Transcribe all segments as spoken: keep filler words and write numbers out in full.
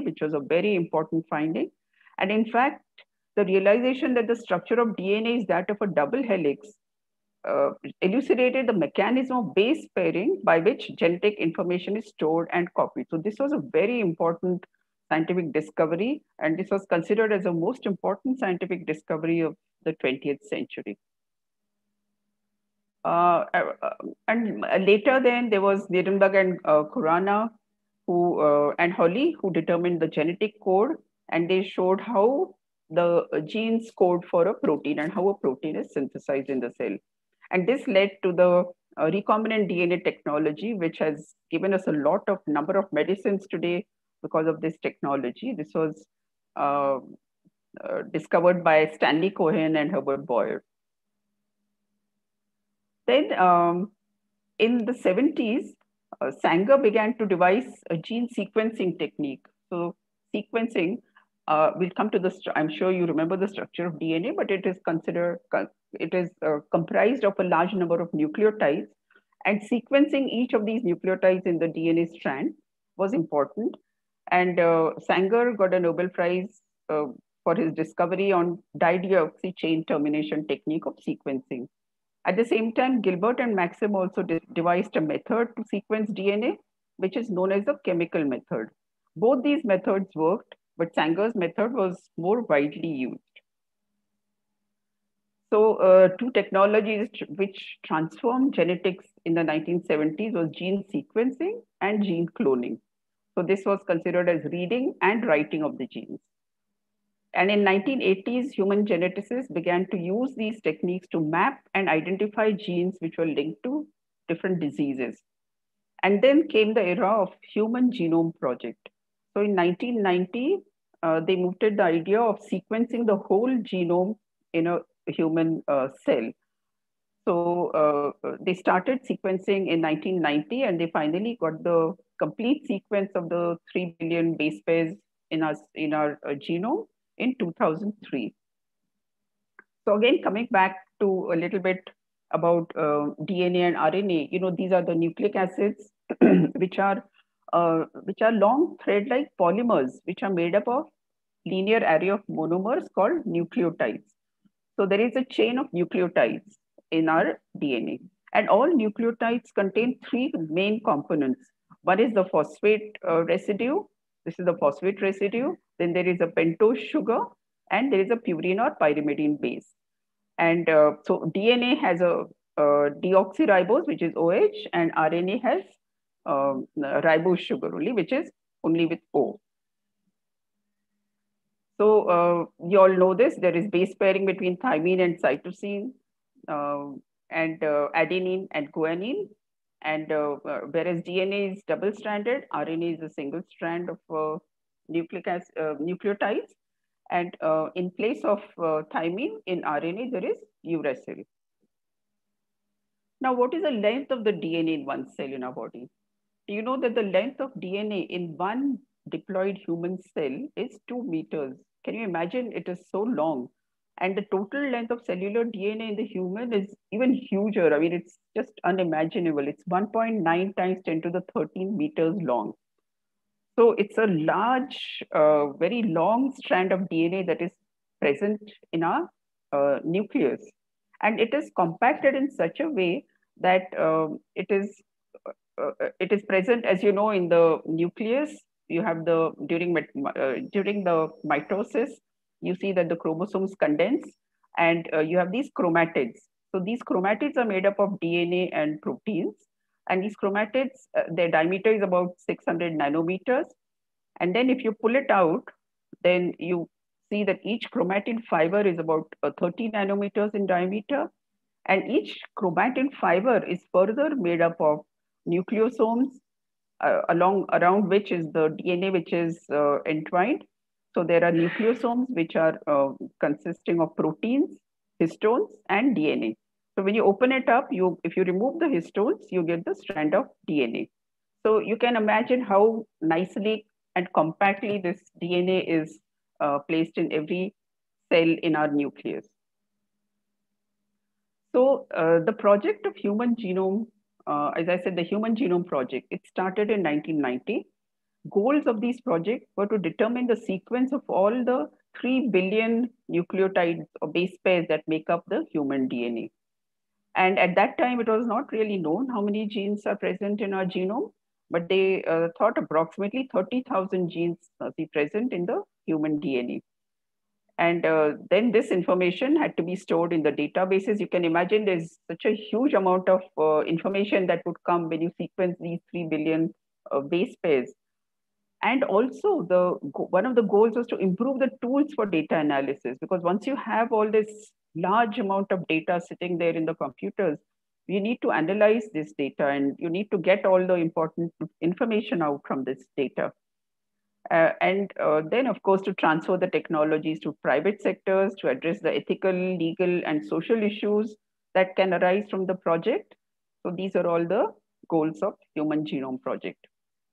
which was a very important finding. And in fact, the realization that the structure of D N A is that of a double helix uh, elucidated the mechanism of base pairing by which genetic information is stored and copied. So this was a very important scientific discovery, and this was considered as the most important scientific discovery of the twentieth century. Uh, uh, and later then there was Nirenberg and uh, Khurana who uh, and Holly who determined the genetic code, and they showed how the genes code for a protein and how a protein is synthesized in the cell. And this led to the uh, recombinant D N A technology, which has given us a lot of number of medicines today because of this technology. This was uh, uh, discovered by Stanley Cohen and Herbert Boyer. Then um, in the seventies, uh, Sanger began to devise a gene sequencing technique. So sequencing, uh, we'll come to this, I'm sure you remember the structure of D N A, but it is considered, it is uh, comprised of a large number of nucleotides, and sequencing each of these nucleotides in the D N A strand was important. And uh, Sanger got a Nobel Prize uh, for his discovery on dideoxy chain termination technique of sequencing. At the same time, Gilbert and Maxim also de devised a method to sequence D N A, which is known as the chemical method. Both these methods worked, but Sanger's method was more widely used. So uh, two technologies which transformed genetics in the nineteen seventies was gene sequencing and gene cloning. So this was considered as reading and writing of the genes. And in nineteen eighties, human geneticists began to use these techniques to map and identify genes which were linked to different diseases. And then came the era of Human Genome Project. So in nineteen ninety, uh, they moved to the idea of sequencing the whole genome in a human uh, cell. So uh, they started sequencing in nineteen ninety, and they finally got the complete sequence of the three billion base pairs in our, in our uh, genome in two thousand three. So again, coming back to a little bit about uh, D N A and R N A, you know, these are the nucleic acids, which are uh, which are long thread-like polymers, which are made up of linear array of monomers called nucleotides. So there is a chain of nucleotides in our D N A, and all nucleotides contain three main components. One is the phosphate uh, residue. This is the phosphate residue. Then there is a pentose sugar, and there is a purine or pyrimidine base. And uh, so D N A has a uh, deoxyribose, which is O H, and R N A has uh, ribose sugar only, which is only with O. So uh, you all know this. There is base pairing between thymine and cytosine, uh, and uh, adenine and guanine. And uh, uh, whereas D N A is double-stranded, R N A is a single strand of uh, nucleic acid, uh, nucleotides. And uh, in place of uh, thymine in R N A, there is uracil. Now, what is the length of the D N A in one cell in our body? Do you know that the length of D N A in one diploid human cell is two meters? Can you imagine? It is so long. And the total length of cellular D N A in the human is even huger. I mean, it's just unimaginable. It's one point nine times ten to the thirteen meters long. So it's a large, uh, very long strand of D N A that is present in our uh, nucleus. And it is compacted in such a way that um, it is uh, it is present, as you know, in the nucleus. You have the, during, uh, during the mitosis, you see that the chromosomes condense, and uh, you have these chromatids. So these chromatids are made up of D N A and proteins. And these chromatids, uh, their diameter is about six hundred nanometers. And then if you pull it out, then you see that each chromatin fiber is about uh, thirty nanometers in diameter. And each chromatin fiber is further made up of nucleosomes, uh, along around which is the D N A which is uh, entwined. So there are nucleosomes which are uh, consisting of proteins, histones, and D N A. So when you open it up, you if you remove the histones, you get the strand of D N A. So you can imagine how nicely and compactly this D N A is uh, placed in every cell in our nucleus. So uh, the project of human genome, uh, as I said, the Human Genome Project, it started in nineteen ninety. goals of these projects were to determine the sequence of all the three billion nucleotides or base pairs that make up the human D N A. And at that time, it was not really known how many genes are present in our genome, but they uh, thought approximately thirty thousand genes must be present in the human D N A. And uh, then this information had to be stored in the databases. You can imagine there's such a huge amount of uh, information that would come when you sequence these three billion uh, base pairs. And also, the one of the goals was to improve the tools for data analysis, because once you have all this large amount of data sitting there in the computers, you need to analyze this data and you need to get all the important information out from this data. Uh, and uh, then, of course, to transfer the technologies to private sectors to address the ethical, legal, and social issues that can arise from the project. So these are all the goals of Human Genome Project.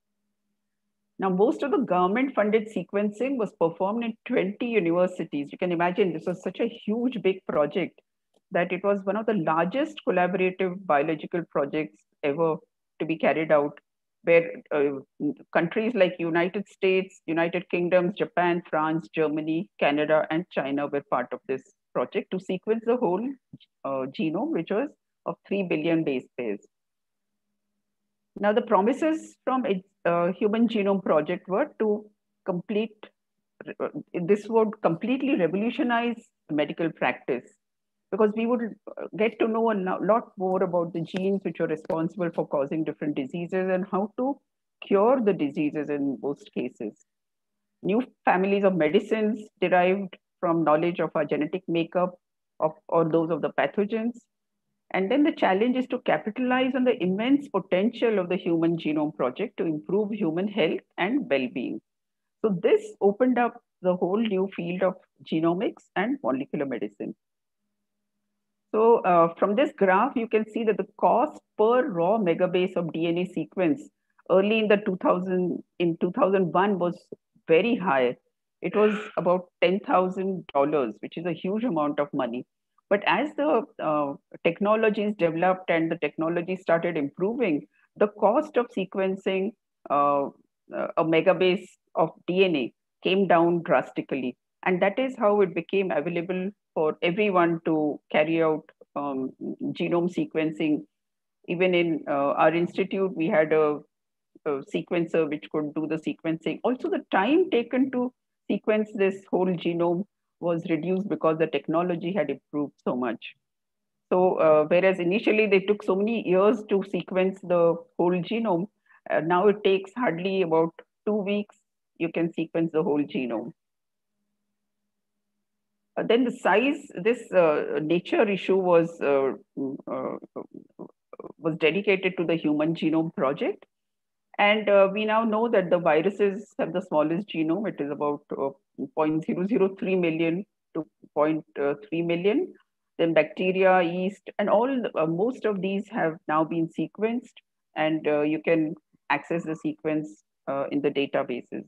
Now, most of the government-funded sequencing was performed in twenty universities. You can imagine this was such a huge, big project that it was one of the largest collaborative biological projects ever to be carried out, where uh, countries like United States, United Kingdoms, Japan, France, Germany, Canada, and China were part of this project to sequence the whole uh, genome, which was of three billion base pairs. Now, the promises from a uh, Human Genome Project were to complete, uh, this would completely revolutionize medical practice, because we would get to know a lot more about the genes which are responsible for causing different diseases and how to cure the diseases in most cases. New families of medicines derived from knowledge of our genetic makeup of, or those of the pathogens. And then the challenge is to capitalize on the immense potential of the Human Genome Project to improve human health and well-being. So this opened up the whole new field of genomics and molecular medicine. So uh, from this graph, you can see that the cost per raw megabase of D N A sequence early in the two thousand, in two thousand one was very high. It was about ten thousand dollars, which is a huge amount of money. But as the uh, technologies developed and the technology started improving, the cost of sequencing uh, a megabase of D N A came down drastically. And that is how it became available for everyone to carry out um, genome sequencing. Even in uh, our institute, we had a, a sequencer which could do the sequencing. Also, the time taken to sequence this whole genome was reduced because the technology had improved so much. So, uh, whereas initially they took so many years to sequence the whole genome, uh, now it takes hardly about two weeks, you can sequence the whole genome. Uh, then the size, this uh, nature issue was uh, uh, was dedicated to the Human Genome Project. And uh, we now know that the viruses have the smallest genome. It is about uh, zero point zero zero three million to zero point three million. Then bacteria, yeast, and all uh, most of these have now been sequenced, and uh, you can access the sequence uh, in the databases.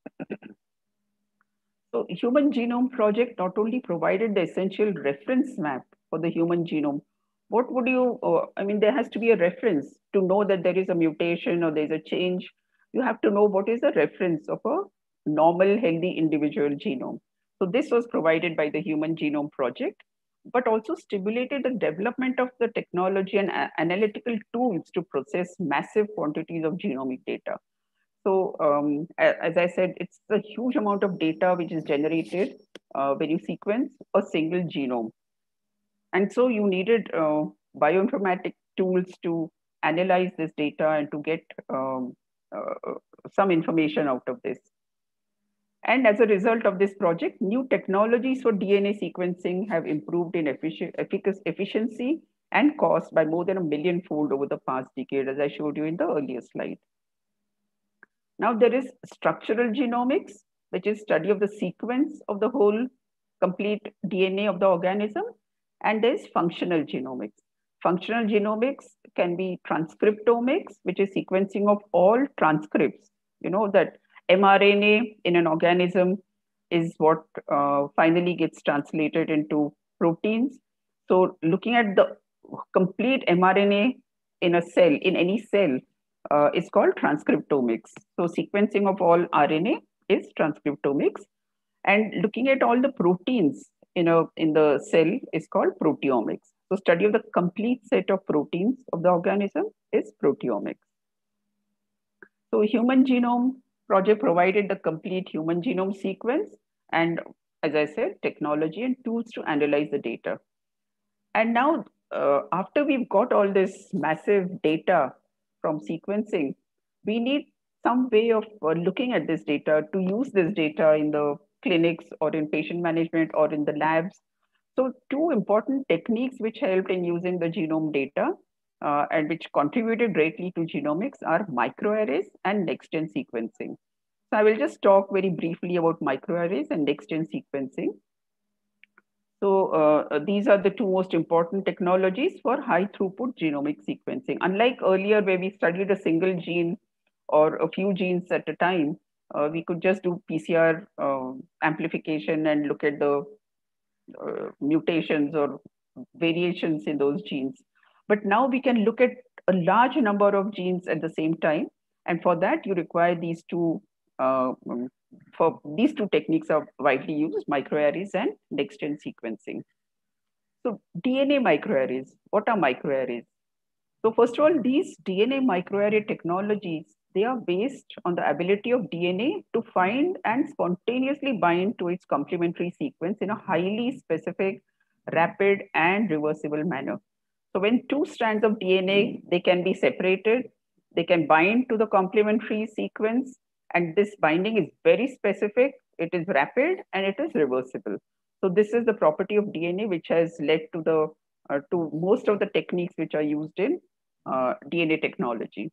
So Human Genome Project not only provided the essential reference map for the human genome, what would you, uh, I mean, there has to be a reference to know that there is a mutation or there's a change. You have to know what is the reference of a normal, healthy individual genome. So this was provided by the Human Genome Project, but also stimulated the development of the technology and analytical tools to process massive quantities of genomic data. So um, as I said, it's a huge amount of data which is generated uh, when you sequence a single genome. And so you needed uh, bioinformatic tools to analyze this data and to get um, uh, some information out of this. And as a result of this project, new technologies for D N A sequencing have improved in effic efficiency and cost by more than a million fold over the past decade, as I showed you in the earlier slide. Now there is structural genomics, which is study of the sequence of the whole complete D N A of the organism. And there's functional genomics. Functional genomics can be transcriptomics, which is sequencing of all transcripts. You know that mRNA in an organism is what uh, finally gets translated into proteins. So looking at the complete mRNA in a cell, in any cell, uh, is called transcriptomics. So sequencing of all R N A is transcriptomics, and looking at all the proteins in a in the cell is called proteomics. So study of the complete set of proteins of the organism is proteomics. So human genome project provided the complete human genome sequence, and as I said, technology and tools to analyze the data. And now, uh, after we've got all this massive data from sequencing, we need some way of uh, looking at this data to use this data in the clinics or in patient management or in the labs. So, two important techniques which helped in using the genome data uh, and which contributed greatly to genomics are microarrays and next gen sequencing. So, I will just talk very briefly about microarrays and next gen sequencing. So uh, these are the two most important technologies for high throughput genomic sequencing. Unlike earlier where we studied a single gene or a few genes at a time, uh, we could just do P C R uh, amplification and look at the uh, mutations or variations in those genes. But now we can look at a large number of genes at the same time. And for that, you require these two, uh, um, for these two techniques are widely used, microarrays and next-gen sequencing. So D N A microarrays, what are microarrays? So first of all, these D N A microarray technologies, they are based on the ability of D N A to find and spontaneously bind to its complementary sequence in a highly specific, rapid, and reversible manner. So when two strands of D N A, they can be separated, they can bind to the complementary sequence, and this binding is very specific, it is rapid, and it is reversible. So this is the property of D N A which has led to the uh, to most of the techniques which are used in uh, D N A technology.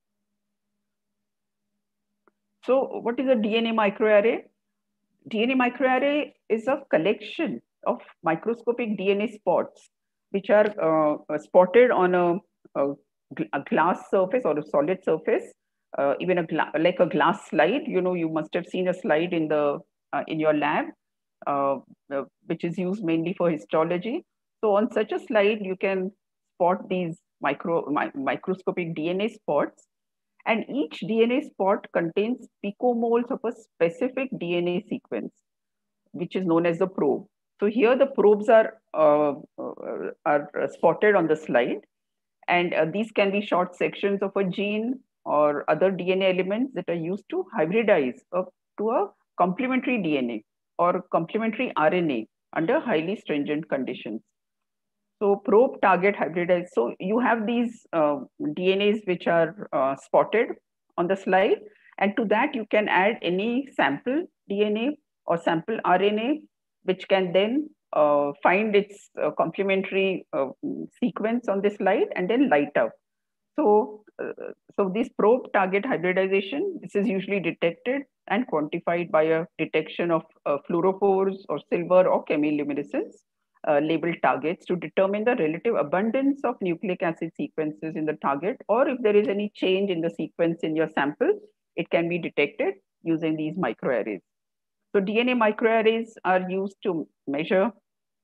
So what is a D N A microarray? D N A microarray is a collection of microscopic D N A spots which are uh, spotted on a, a, a, glass surface or a solid surface, uh, even a gla- like a glass slide. You know, you must have seen a slide in the uh, in your lab, uh, uh, which is used mainly for histology. So on such a slide, you can spot these micro mi- microscopic D N A spots, and each D N A spot contains picomoles of a specific D N A sequence, which is known as the probe. So here the probes are uh, uh, are spotted on the slide, and uh, these can be short sections of a gene or other D N A elements that are used to hybridize a, to a complementary D N A or complementary R N A under highly stringent conditions. So probe target hybridized. So you have these uh, D N As which are uh, spotted on the slide, and to that you can add any sample D N A or sample R N A, which can then uh, find its uh, complementary uh, sequence on this slide and then light up. So, uh, so this probe target hybridization, this is usually detected and quantified by a detection of uh, fluorophores or silver or chemiluminescence uh, labeled targets to determine the relative abundance of nucleic acid sequences in the target, or if there is any change in the sequence in your sample, it can be detected using these microarrays. So D N A microarrays are used to measure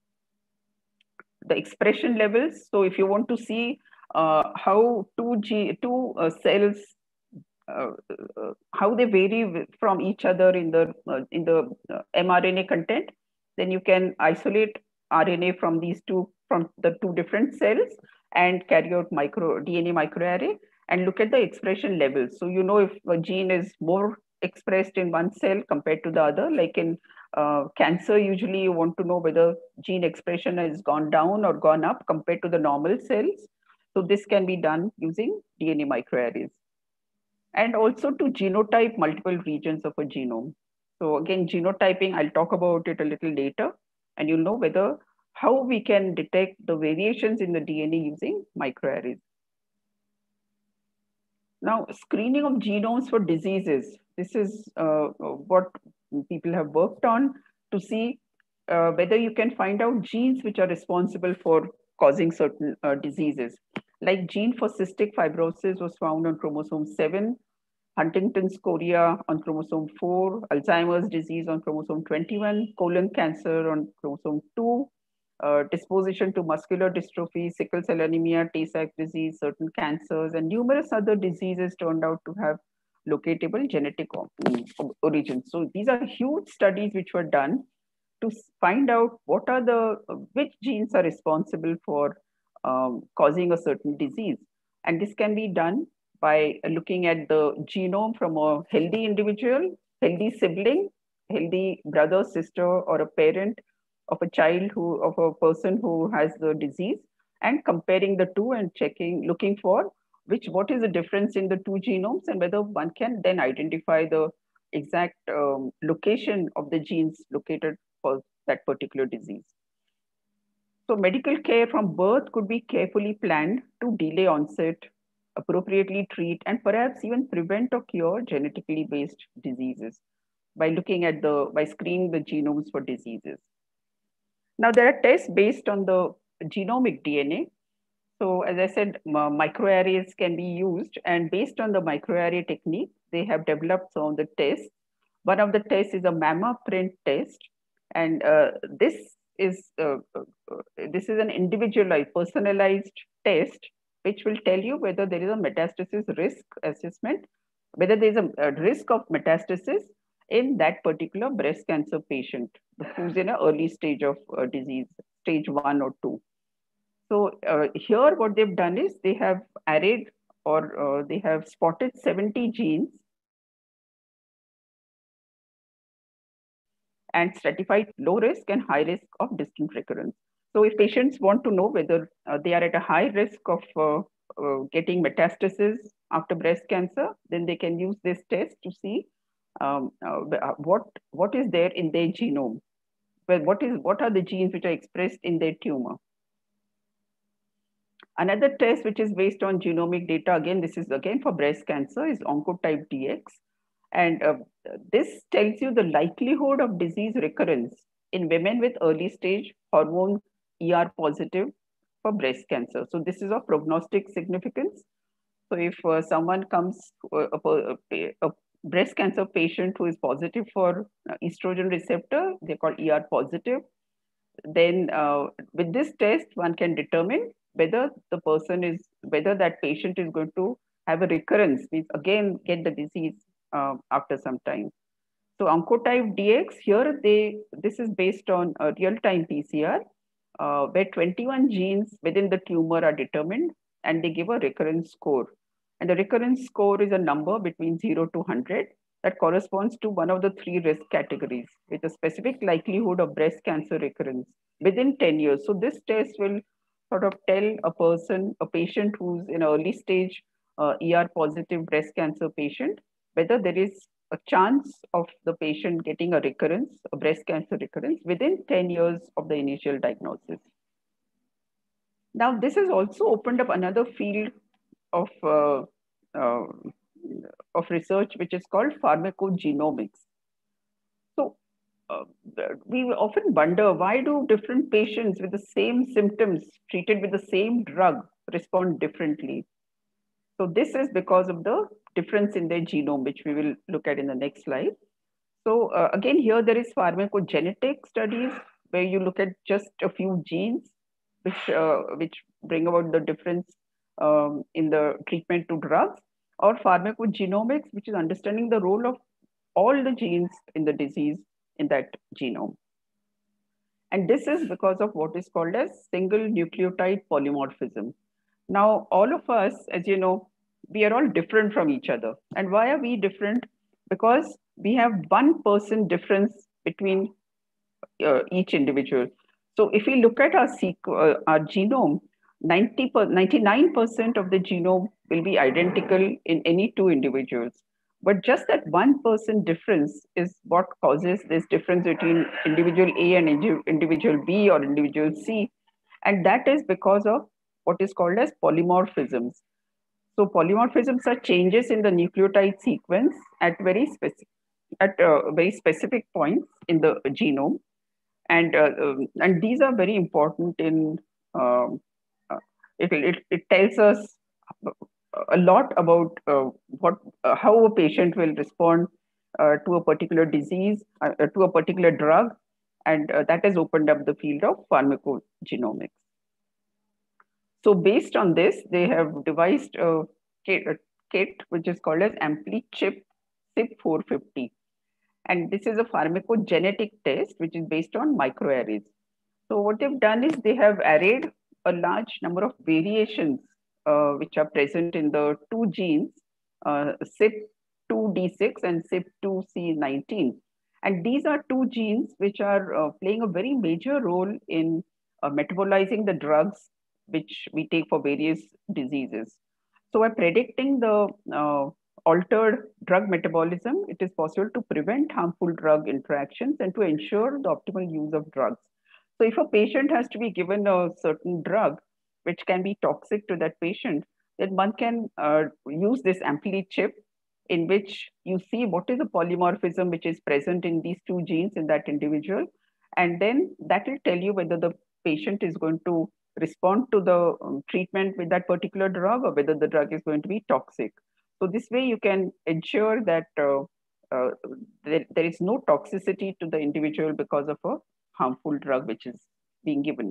the expression levels. So if you want to see uh, how two G two uh, cells uh, uh, how they vary from each other in the uh, in the uh, mRNA content, then you can isolate R N A from these two from the two different cells and carry out micro D N A microarray and look at the expression levels. So you know if a gene is more expressed in one cell compared to the other. Like in uh, cancer, usually you want to know whether gene expression has gone down or gone up compared to the normal cells. So this can be done using D N A microarrays. And also to genotype multiple regions of a genome. So again, genotyping, I'll talk about it a little later, and you'll know whether how we can detect the variations in the D N A using microarrays. Now, screening of genomes for diseases. This is uh, what people have worked on to see uh, whether you can find out genes which are responsible for causing certain uh, diseases. Like gene for cystic fibrosis was found on chromosome seven, Huntington's chorea on chromosome four, Alzheimer's disease on chromosome twenty-one, colon cancer on chromosome two, uh, disposition to muscular dystrophy, sickle cell anemia, Tay Sachs disease, certain cancers, and numerous other diseases turned out to have locatable genetic origins. So these are huge studies which were done to find out what are the which genes are responsible for um, causing a certain disease, and this can be done by looking at the genome from a healthy individual, healthy sibling, healthy brother, sister, or a parent of a child who of a person who has the disease, and comparing the two and checking, looking for which what is the difference in the two genomes, and whether one can then identify the exact um, location of the genes located for that particular disease. So medical care from birth could be carefully planned to delay onset, appropriately treat, and perhaps even prevent or cure genetically based diseases by looking at the, by screening the genomes for diseases. Now there are tests based on the genomic D N A. So as I said, microarrays can be used, and based on the microarray technique, they have developed some of the tests. One of the tests is a mamma print test, and uh, this is uh, uh, this is an individualized, personalized test which will tell you whether there is a metastasis risk assessment, whether there is a, a risk of metastasis in that particular breast cancer patient who's in an early stage of uh, disease, stage one or two. So uh, here what they've done is they have arrayed or uh, they have spotted seventy genes and stratified low risk and high risk of distant recurrence. So if patients want to know whether uh, they are at a high risk of uh, uh, getting metastasis after breast cancer, then they can use this test to see um, uh, what, what is there in their genome. Well, what, is, what are the genes which are expressed in their tumor? Another test which is based on genomic data, again, this is again for breast cancer, is Oncotype D X. And uh, this tells you the likelihood of disease recurrence in women with early stage hormone E R positive for breast cancer. So this is of prognostic significance. So if uh, someone comes, uh, a, a, a breast cancer patient who is positive for estrogen receptor, they're called E R positive. Then uh, with this test, one can determine whether the person is, whether that patient is going to have a recurrence, means again get the disease uh, after some time. So Oncotype D X, here they, this is based on a real-time P C R, uh, where twenty-one genes within the tumor are determined, and they give a recurrence score. And the recurrence score is a number between zero to one hundred that corresponds to one of the three risk categories with a specific likelihood of breast cancer recurrence within ten years. So this test will sort of tell a person, a patient who's in early stage uh, E R positive breast cancer patient, whether there is a chance of the patient getting a recurrence, a breast cancer recurrence within ten years of the initial diagnosis. Now, this has also opened up another field of, uh, uh, of research, which is called pharmacogenomics. So uh, we often wonder, why do different patients with the same symptoms treated with the same drug respond differently? So this is because of the difference in their genome, which we will look at in the next slide. So uh, again, here there is pharmacogenetic studies where you look at just a few genes, which, uh, which bring about the difference um, in the treatment to drugs, or pharmacogenomics, which is understanding the role of all the genes in the disease in that genome. And this is because of what is called as single nucleotide polymorphism. Now, all of us, as you know, we are all different from each other. And why are we different? Because we have one percent difference between uh, each individual. So if we look at our, uh, our genome, ninety per, ninety-nine percent of the genome will be identical in any two individuals. But just that one percent difference is what causes this difference between individual A and individual B or individual C. And that is because of what is called as polymorphisms. So polymorphisms are changes in the nucleotide sequence at very specific, at uh, very specific points in the genome. And, uh, um, and these are very important in, um, uh, it, it, it tells us a lot about uh, what, uh, how a patient will respond uh, to a particular disease, uh, to a particular drug, And uh, that has opened up the field of pharmacogenomics. So based on this, they have devised a kit, a kit which is called as AmpliChip C I P four fifty. And this is a pharmacogenetic test which is based on microarrays. So what they've done is they have arrayed a large number of variations uh, which are present in the two genes, uh, C I P two D six and C I P two C nineteen. And these are two genes which are uh, playing a very major role in uh, metabolizing the drugs which we take for various diseases. So by predicting the uh, altered drug metabolism, it is possible to prevent harmful drug interactions and to ensure the optimal use of drugs. So if a patient has to be given a certain drug, which can be toxic to that patient, then one can uh, use this AmpliChip in which you see what is the polymorphism which is present in these two genes in that individual. And then that will tell you whether the patient is going to respond to the um, treatment with that particular drug or whether the drug is going to be toxic. So this way you can ensure that uh, uh, there, there is no toxicity to the individual because of a harmful drug which is being given.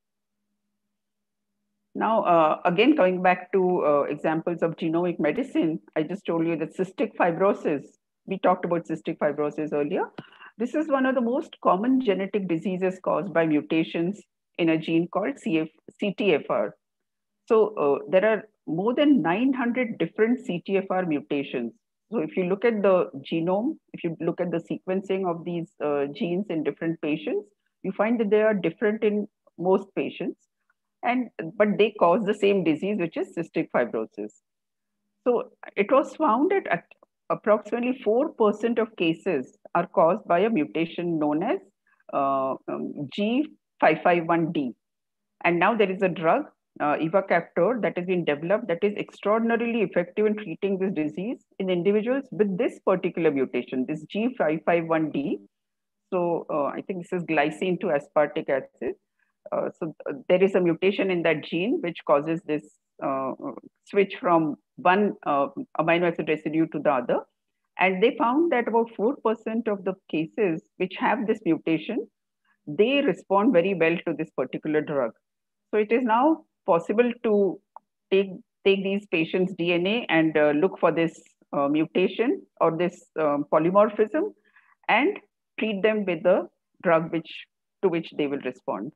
Now, uh, again, coming back to uh, examples of genomic medicine, I just told you that cystic fibrosis, we talked about cystic fibrosis earlier. This is one of the most common genetic diseases caused by mutations in a gene called C F, C T F R. So uh, there are more than nine hundred different C T F R mutations. So if you look at the genome, if you look at the sequencing of these uh, genes in different patients, you find that they are different in most patients, and but they cause the same disease, which is cystic fibrosis. So it was found that at approximately four percent of cases are caused by a mutation known as uh, um, G five five one D. And now there is a drug, uh, ivacaftor, that has been developed that is extraordinarily effective in treating this disease in individuals with this particular mutation, this G five five one D. So uh, I think this is glycine to aspartic acid. Uh, so uh, there is a mutation in that gene which causes this uh, switch from one uh, amino acid residue to the other. And they found that about four percent of the cases which have this mutation, they respond very well to this particular drug. So it is now possible to take, take these patients' D N A and uh, look for this uh, mutation or this um, polymorphism and treat them with the drug which, to which they will respond.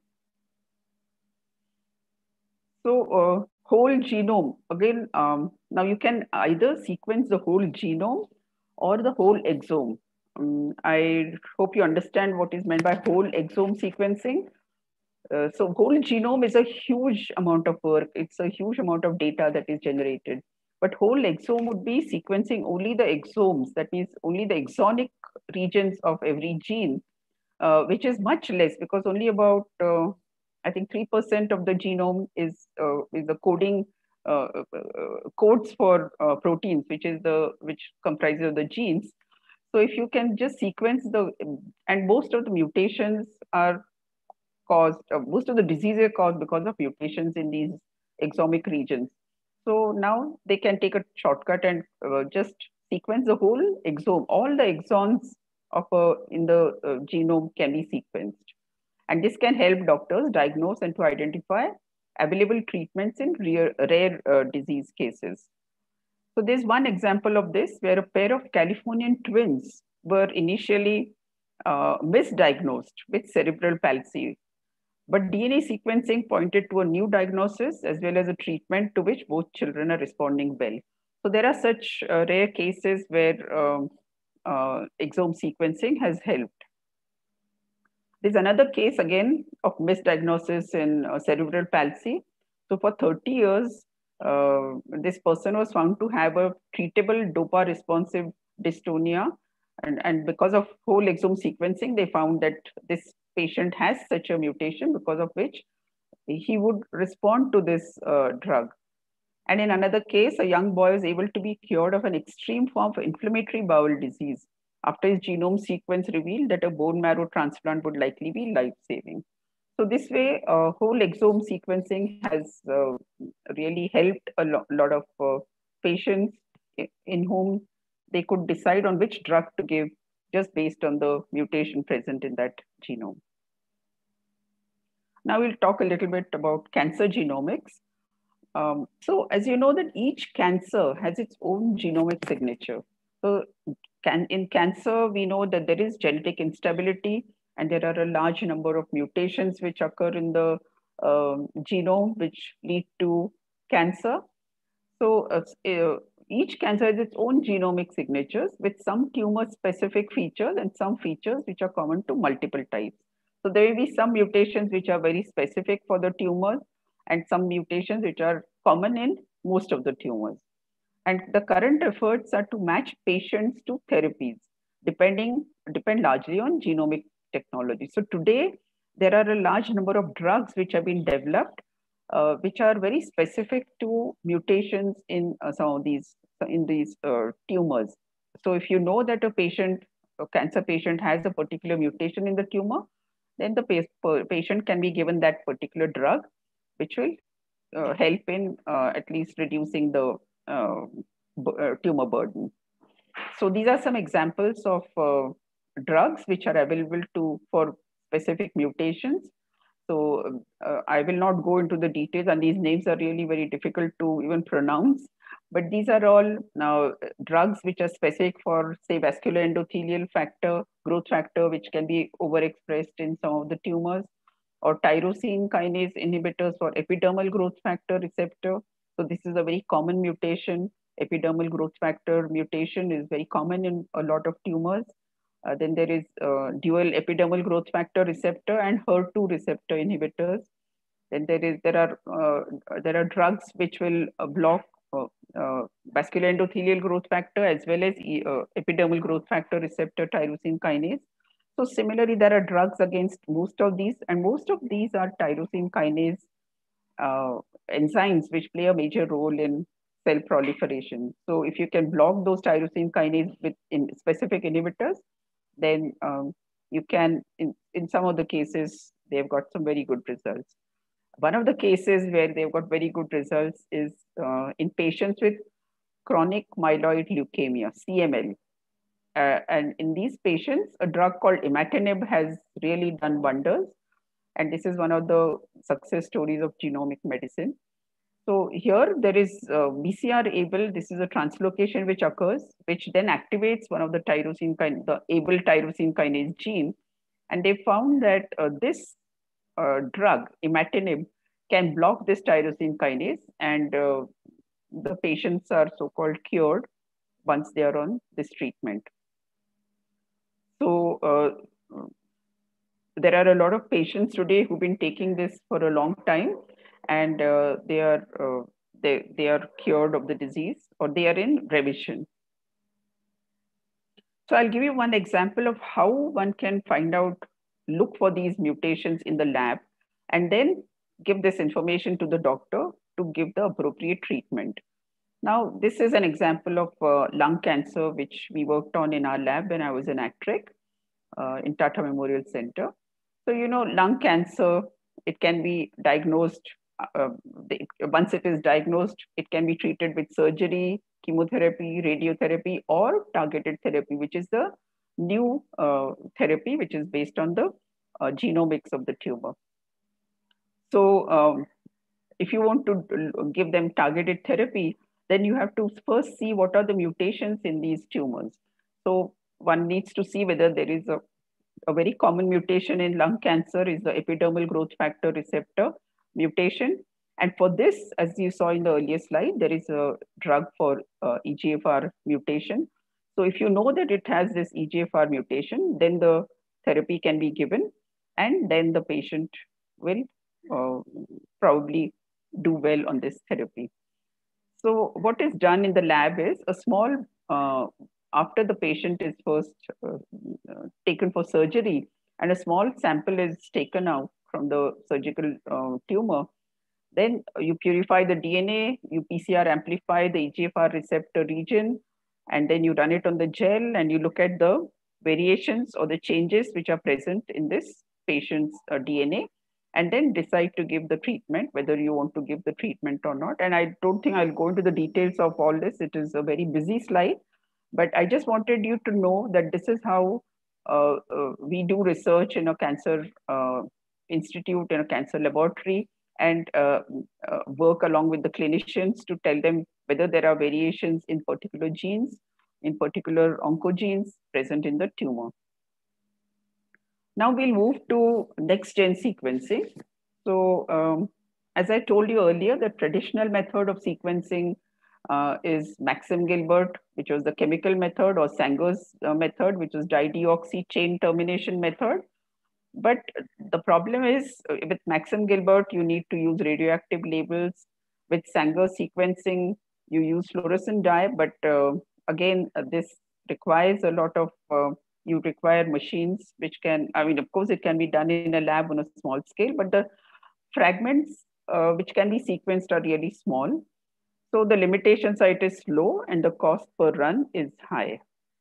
So uh, whole genome, again, um, now you can either sequence the whole genome or the whole exome. Um, I hope you understand what is meant by whole exome sequencing. Uh, so whole genome is a huge amount of work. It's a huge amount of data that is generated. But whole exome would be sequencing only the exomes, that means only the exonic regions of every gene, uh, which is much less because only about uh, I think three percent of the genome is uh, is the coding uh, uh, codes for uh, proteins, which is the which comprises of the genes. So if you can just sequence the, and most of the mutations are caused, uh, most of the diseases are caused because of mutations in these exomic regions. So now they can take a shortcut and uh, just sequence the whole exome. All the exons of a, in the uh, genome can be sequenced. And this can help doctors diagnose and to identify available treatments in rare, rare uh, disease cases. So there's one example of this where a pair of Californian twins were initially uh, misdiagnosed with cerebral palsy. But D N A sequencing pointed to a new diagnosis as well as a treatment to which both children are responding well. So there are such uh, rare cases where um, uh, exome sequencing has helped. There's another case again of misdiagnosis in uh, cerebral palsy. So for thirty years, uh, this person was found to have a treatable dopa responsive dystonia. And, and because of whole exome sequencing, they found that this patient has such a mutation because of which he would respond to this uh, drug. And in another case, a young boy was able to be cured of an extreme form of inflammatory bowel disease after his genome sequence revealed that a bone marrow transplant would likely be life-saving. So this way, uh, whole exome sequencing has uh, really helped a lo lot of uh, patients in whom they could decide on which drug to give just based on the mutation present in that genome. Now we'll talk a little bit about cancer genomics. Um, so as you know that each cancer has its own genomic signature. So can, in cancer, we know that there is genetic instability and there are a large number of mutations which occur in the um, genome which lead to cancer. So uh, uh, each cancer has its own genomic signatures with some tumor-specific features and some features which are common to multiple types. So there will be some mutations which are very specific for the tumors and some mutations which are common in most of the tumors. And the current efforts are to match patients to therapies, depending depend largely on genomic technology. So today, there are a large number of drugs which have been developed, uh, which are very specific to mutations in uh, some of these in these uh, tumors. So if you know that a patient, a cancer patient, has a particular mutation in the tumor, then the pa- patient can be given that particular drug, which will uh, help in uh, at least reducing the uh, uh, tumor burden. So these are some examples of uh, drugs which are available to for specific mutations. So uh, I will not go into the details, and these names are really very difficult to even pronounce. But these are all now drugs which are specific for, say, vascular endothelial factor, growth factor, which can be overexpressed in some of the tumors, or tyrosine kinase inhibitors for epidermal growth factor receptor. So this is a very common mutation. Epidermal growth factor mutation is very common in a lot of tumors. Uh, then there is uh, dual epidermal growth factor receptor and H E R two receptor inhibitors. Then there is there are uh, there are drugs which will uh, block uh, uh, vascular endothelial growth factor as well as uh, epidermal growth factor receptor tyrosine kinase. So similarly, there are drugs against most of these, and most of these are tyrosine kinase uh, enzymes which play a major role in cell proliferation. So if you can block those tyrosine kinase with in specific inhibitors, then um, you can, in, in some of the cases, they've got some very good results. One of the cases where they've got very good results is uh, in patients with chronic myeloid leukemia, C M L. Uh, and in these patients, a drug called imatinib has really done wonders. And this is one of the success stories of genomic medicine. So here there is uh, B C R able, this is a translocation which occurs, which then activates one of the tyrosine kinase, the able tyrosine kinase gene. And they found that uh, this uh, drug, imatinib, can block this tyrosine kinase, and uh, the patients are so-called cured once they are on this treatment. So uh, there are a lot of patients today who've been taking this for a long time, and uh, they are uh, they, they are cured of the disease, or they are in remission. So I'll give you one example of how one can find out, look for these mutations in the lab, and then give this information to the doctor to give the appropriate treatment. Now, this is an example of uh, lung cancer, which we worked on in our lab when I was in ACTREC uh, in Tata Memorial Center. So, you know, lung cancer, it can be diagnosed, uh, the, once it is diagnosed, it can be treated with surgery, chemotherapy, radiotherapy, or targeted therapy, which is the new uh, therapy, which is based on the uh, genomics of the tumor. So um, if you want to give them targeted therapy, then you have to first see what are the mutations in these tumors. So one needs to see whether there is a, a very common mutation in lung cancer is the epidermal growth factor receptor mutation. And for this, as you saw in the earlier slide, there is a drug for uh, E G F R mutation. So if you know that it has this E G F R mutation, then the therapy can be given, and then the patient will uh, probably do well on this therapy. So what is done in the lab is a small, uh, after the patient is first uh, uh, taken for surgery, and a small sample is taken out from the surgical uh, tumor, then you purify the D N A, you P C R amplify the E G F R receptor region, and then you run it on the gel, and you look at the variations or the changes which are present in this patient's uh, D N A, and then decide to give the treatment, whether you want to give the treatment or not. And I don't think I'll go into the details of all this. It is a very busy slide, But I just wanted you to know that this is how uh, uh, we do research in a cancer uh, institute, in a cancer laboratory, and uh, uh, work along with the clinicians to tell them whether there are variations in particular genes, in particular oncogenes present in the tumor. Now we'll move to next gen sequencing. So um, as I told you earlier, the traditional method of sequencing uh, is Maxim Gilbert, which was the chemical method, or Sanger's uh, method, which was dideoxy chain termination method. But the problem is uh, with Maxim Gilbert, you need to use radioactive labels. With Sanger sequencing, you use fluorescent dye, but uh, again, uh, this requires a lot of, uh, you require machines which can, I mean, of course, it can be done in a lab on a small scale, but the fragments uh, which can be sequenced are really small. So the limitation site is low and the cost per run is high.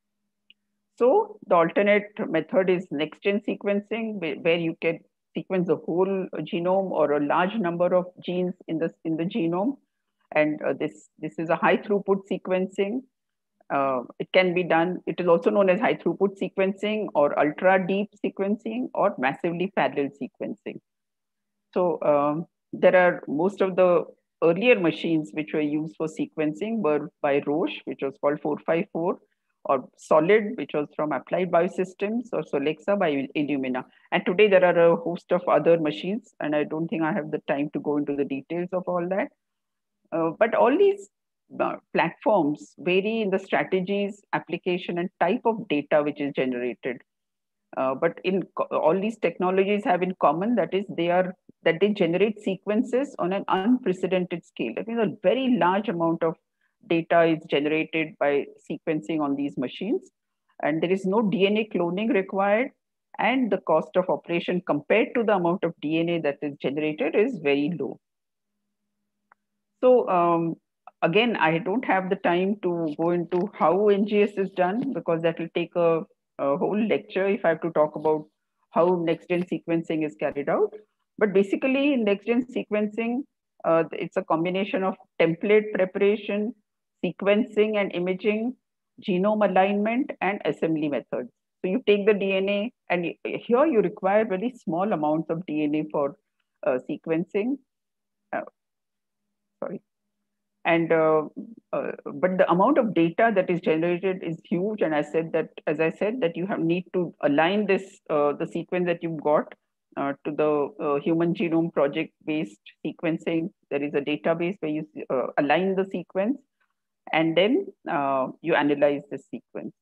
So the alternate method is next-gen sequencing, where you can sequence the whole genome or a large number of genes in the, in the genome. And uh, this, this is a high throughput sequencing. Uh, it can be done, it is also known as high throughput sequencing or ultra deep sequencing or massively parallel sequencing. So um, there are most of the earlier machines which were used for sequencing were by Roche, which was called four five four, or Solid, which was from Applied Biosystems, or Solexa by Illumina. And today there are a host of other machines, and I don't think I have the time to go into the details of all that. Uh, but all these uh, platforms vary in the strategies, application, and type of data which is generated. Uh, but in all these technologies have in common that is they are that they generate sequences on an unprecedented scale. That means a very large amount of data is generated by sequencing on these machines, and there is no D N A cloning required, and the cost of operation compared to the amount of D N A that is generated is very low. So um, again, I don't have the time to go into how N G S is done because that will take a, a whole lecture if I have to talk about how next-gen sequencing is carried out. But basically, in next-gen sequencing, uh, it's a combination of template preparation, sequencing and imaging, genome alignment, and assembly methods. So you take the D N A, and here you require very small amounts of D N A for uh, sequencing. Uh, sorry. And uh, uh, but the amount of data that is generated is huge. And I said that, as I said, that you have need to align this uh, the sequence that you've got uh, to the uh, Human Genome Project based sequencing. There is a database where you uh, align the sequence, and then uh, you analyze the sequence.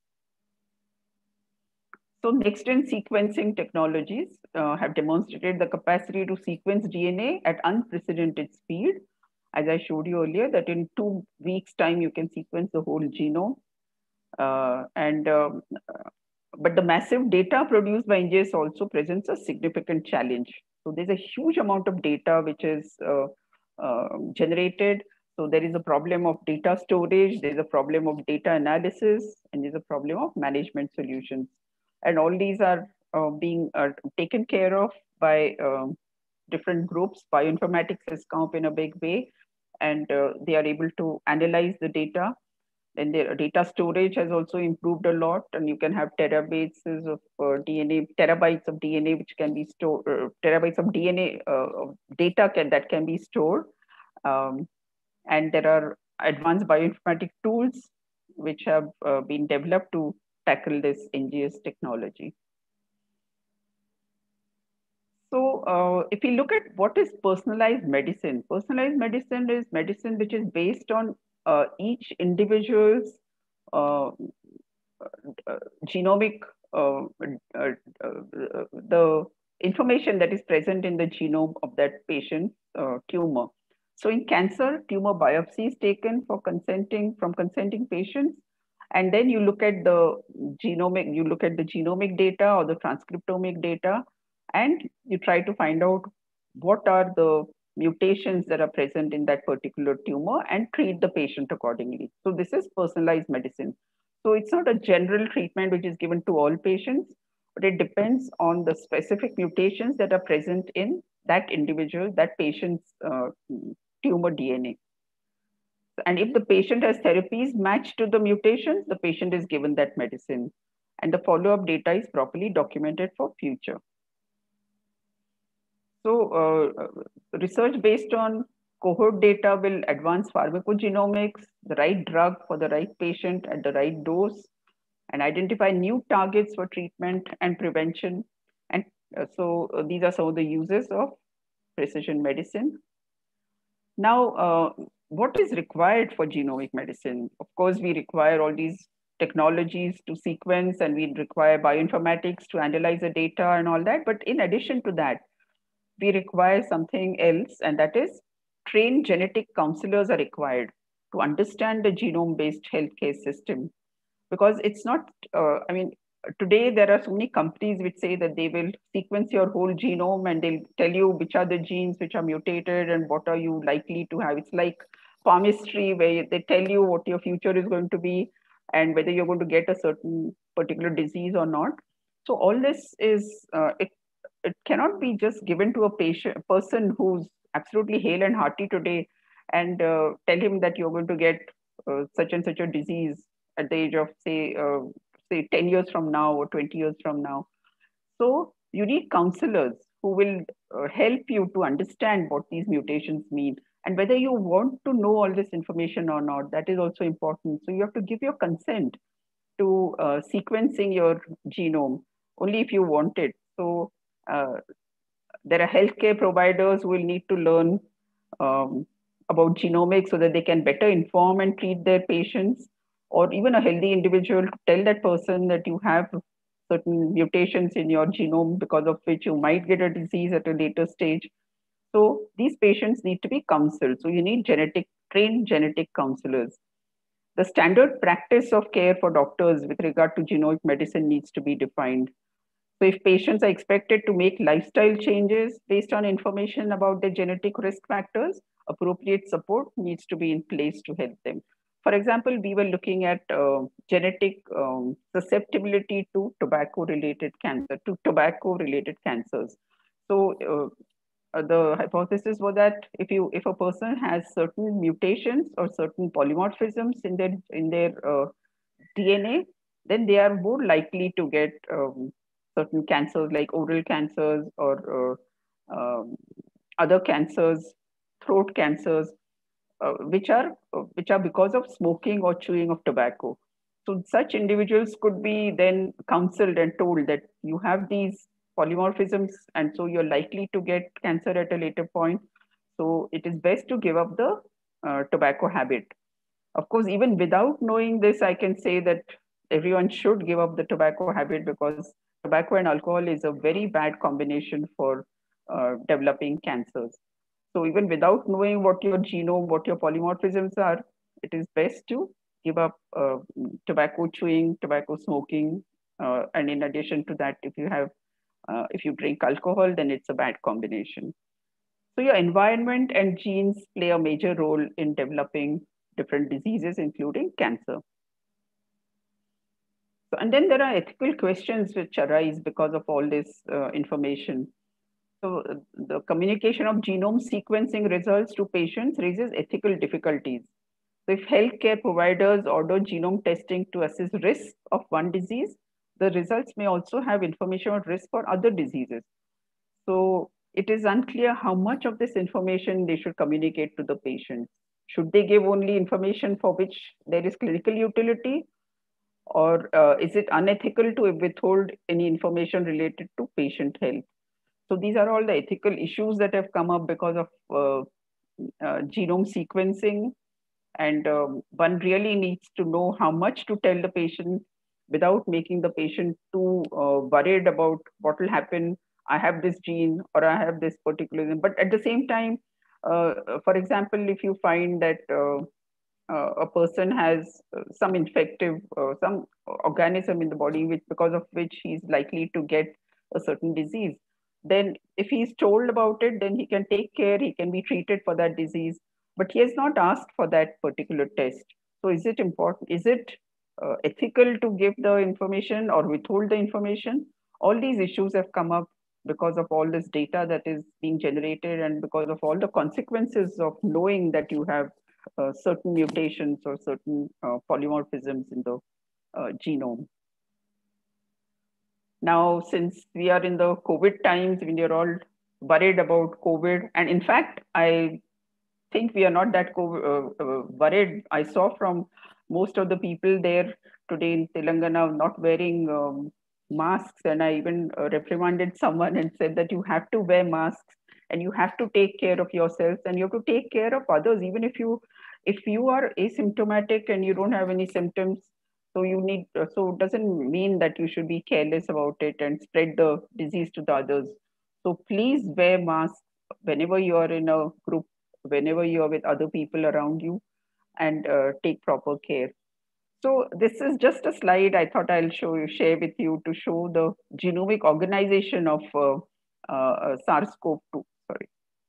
So next-gen sequencing technologies uh, have demonstrated the capacity to sequence D N A at unprecedented speed. As I showed you earlier, that in two weeks' time, you can sequence the whole genome. Uh, and um, uh, but the massive data produced by N G S also presents a significant challenge. So there's a huge amount of data which is uh, uh, generated. So there is a problem of data storage, there's a problem of data analysis, and there's a problem of management solutions. And all these are uh, being uh, taken care of by um, different groups. Bioinformatics has come up in a big way, and uh, they are able to analyze the data. And their data storage has also improved a lot, and you can have terabytes of uh, D N A, terabytes of D N A which can be stored, uh, terabytes of D N A uh, data can, that can be stored. Um, and there are advanced bioinformatic tools which have uh, been developed to tackle this N G S technology. So uh, if you look at what is personalized medicine, personalized medicine is medicine which is based on uh, each individual's uh, uh, genomic, uh, uh, uh, the information that is present in the genome of that patient's uh, tumor. So in cancer, tumor biopsy is taken for consenting from consenting patients. And then you look at the genomic, you look at the genomic data or the transcriptomic data, and you try to find out what are the mutations that are present in that particular tumor and treat the patient accordingly. So this is personalized medicine. So it's not a general treatment which is given to all patients, but it depends on the specific mutations that are present in that individual, that patient's uh, tumor D N A. And if the patient has therapies matched to the mutations, the patient is given that medicine. And the follow-up data is properly documented for future. So uh, research based on cohort data will advance pharmacogenomics, the right drug for the right patient at the right dose, and identify new targets for treatment and prevention. And uh, so uh, these are some of the uses of precision medicine. Now, uh, what is required for genomic medicine? Of course, we require all these technologies to sequence, and we require bioinformatics to analyze the data and all that. But in addition to that, we require something else, and that is trained genetic counselors are required to understand the genome-based healthcare system. Because it's not, uh, I mean, today there are so many companies which say that they will sequence your whole genome and they'll tell you which are the genes which are mutated and what are you likely to have. It's like palmistry where they tell you what your future is going to be and whether you're going to get a certain particular disease or not. So all this is, uh, it, it cannot be just given to a patient person who's absolutely hale and hearty today and uh, tell him that you're going to get uh, such and such a disease at the age of say uh, say ten years from now or twenty years from now. So you need counselors who will uh, help you to understand what these mutations mean and whether you want to know all this information or not. That is also important. So you have to give your consent to uh, sequencing your genome only if you want it. So uh, there are healthcare providers who will need to learn um, about genomics so that they can better inform and treat their patients, or even a healthy individual to tell that person that you have certain mutations in your genome because of which you might get a disease at a later stage. So these patients need to be counseled. So you need genetic trained genetic counselors. The standard practice of care for doctors with regard to genomic medicine needs to be defined. So if patients are expected to make lifestyle changes based on information about their genetic risk factors, appropriate support needs to be in place to help them. For example, we were looking at uh, genetic um, susceptibility to tobacco-related cancer, to tobacco-related cancers. So uh, uh, the hypothesis was that if you if a person has certain mutations or certain polymorphisms in their in their uh, D N A, then they are more likely to get um, certain cancers like oral cancers or uh, um, other cancers, throat cancers, uh, which are uh, which are because of smoking or chewing of tobacco. So such individuals could be then counseled and told that you have these polymorphisms, and so you're likely to get cancer at a later point. So it is best to give up the uh, tobacco habit. Of course, even without knowing this, I can say that everyone should give up the tobacco habit because tobacco and alcohol is a very bad combination for uh, developing cancers. So even without knowing what your genome, what your polymorphisms are, it is best to give up uh, tobacco chewing, tobacco smoking, uh, and in addition to that, if you have, uh, if you drink alcohol, then it's a bad combination. So your environment and genes play a major role in developing different diseases, including cancer. So, and then there are ethical questions which arise because of all this uh, information. So uh, the communication of genome sequencing results to patients raises ethical difficulties. So if healthcare providers order genome testing to assess risk of one disease, the results may also have information on risk for other diseases. So it is unclear how much of this information they should communicate to the patient. Should they give only information for which there is clinical utility, or uh, is it unethical to withhold any information related to patient health? So these are all the ethical issues that have come up because of uh, uh, genome sequencing. And um, one really needs to know how much to tell the patient without making the patient too uh, worried about what will happen. I have this gene or I have this particular gene. But at the same time, uh, for example, if you find that uh, uh, a person has uh, some infective, uh, some organism in the body, which because of which he's likely to get a certain disease, then if he's told about it, then he can take care, he can be treated for that disease, but he has not asked for that particular test. So is it important? Is it uh, ethical to give the information or withhold the information? All these issues have come up because of all this data that is being generated and because of all the consequences of knowing that you have uh, certain mutations or certain uh, polymorphisms in the uh, genome. Now, since we are in the COVID times, when you're all worried about COVID, and in fact, I think we are not that co- uh, uh, worried. I saw from most of the people there today in Telangana not wearing um, masks, and I even uh, reprimanded someone and said that you have to wear masks and you have to take care of yourselves and you have to take care of others, even if you if you are asymptomatic and you don't have any symptoms. So you need uh, so it doesn't mean that you should be careless about it and spread the disease to the others. So please wear masks whenever you are in a group, whenever you are with other people around you, and uh, take proper care. So this is just a slide I thought I'll show you, share with you to show the genomic organization of uh, uh, uh, SARS-CoV two. Sorry.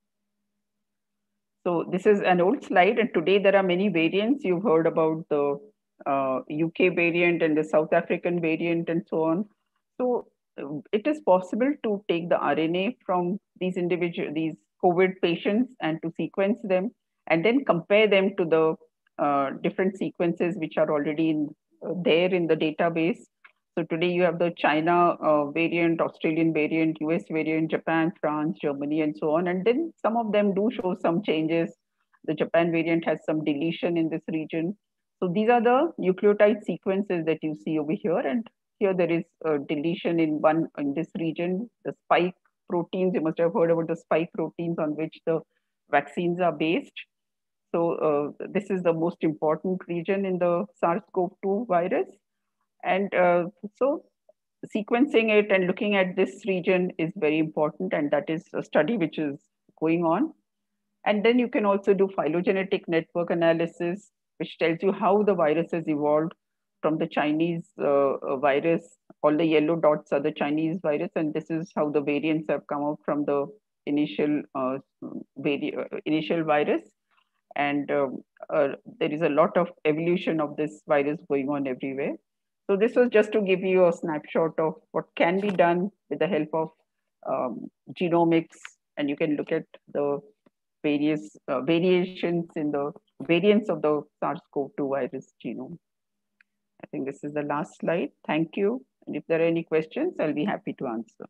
So this is an old slide, and today there are many variants. You've heard about the uh, U K variant and the South African variant and so on. So uh, it is possible to take the R N A from these individual, these COVID patients, and to sequence them, and then compare them to the uh, different sequences which are already in, uh, there in the database. So today you have the China uh, variant, Australian variant, U S variant, Japan, France, Germany, and so on. And then some of them do show some changes. The Japan variant has some deletion in this region. So these are the nucleotide sequences that you see over here. And here there is a deletion in one in this region, the spike proteins. You must have heard about the spike proteins on which the vaccines are based. So uh, this is the most important region in the SARS-CoV two virus. And uh, so sequencing it and looking at this region is very important, and that is a study which is going on. And then you can also do phylogenetic network analysis, which tells you how the virus has evolved from the Chinese uh, virus. All the yellow dots are the Chinese virus, and this is how the variants have come out from the initial uh, vari- uh, initial virus. And um, uh, there is a lot of evolution of this virus going on everywhere. So this was just to give you a snapshot of what can be done with the help of um, genomics, and you can look at the various uh, variations in the variants of the SARS-CoV two virus genome. I think this is the last slide. Thank you. And if there are any questions, I'll be happy to answer.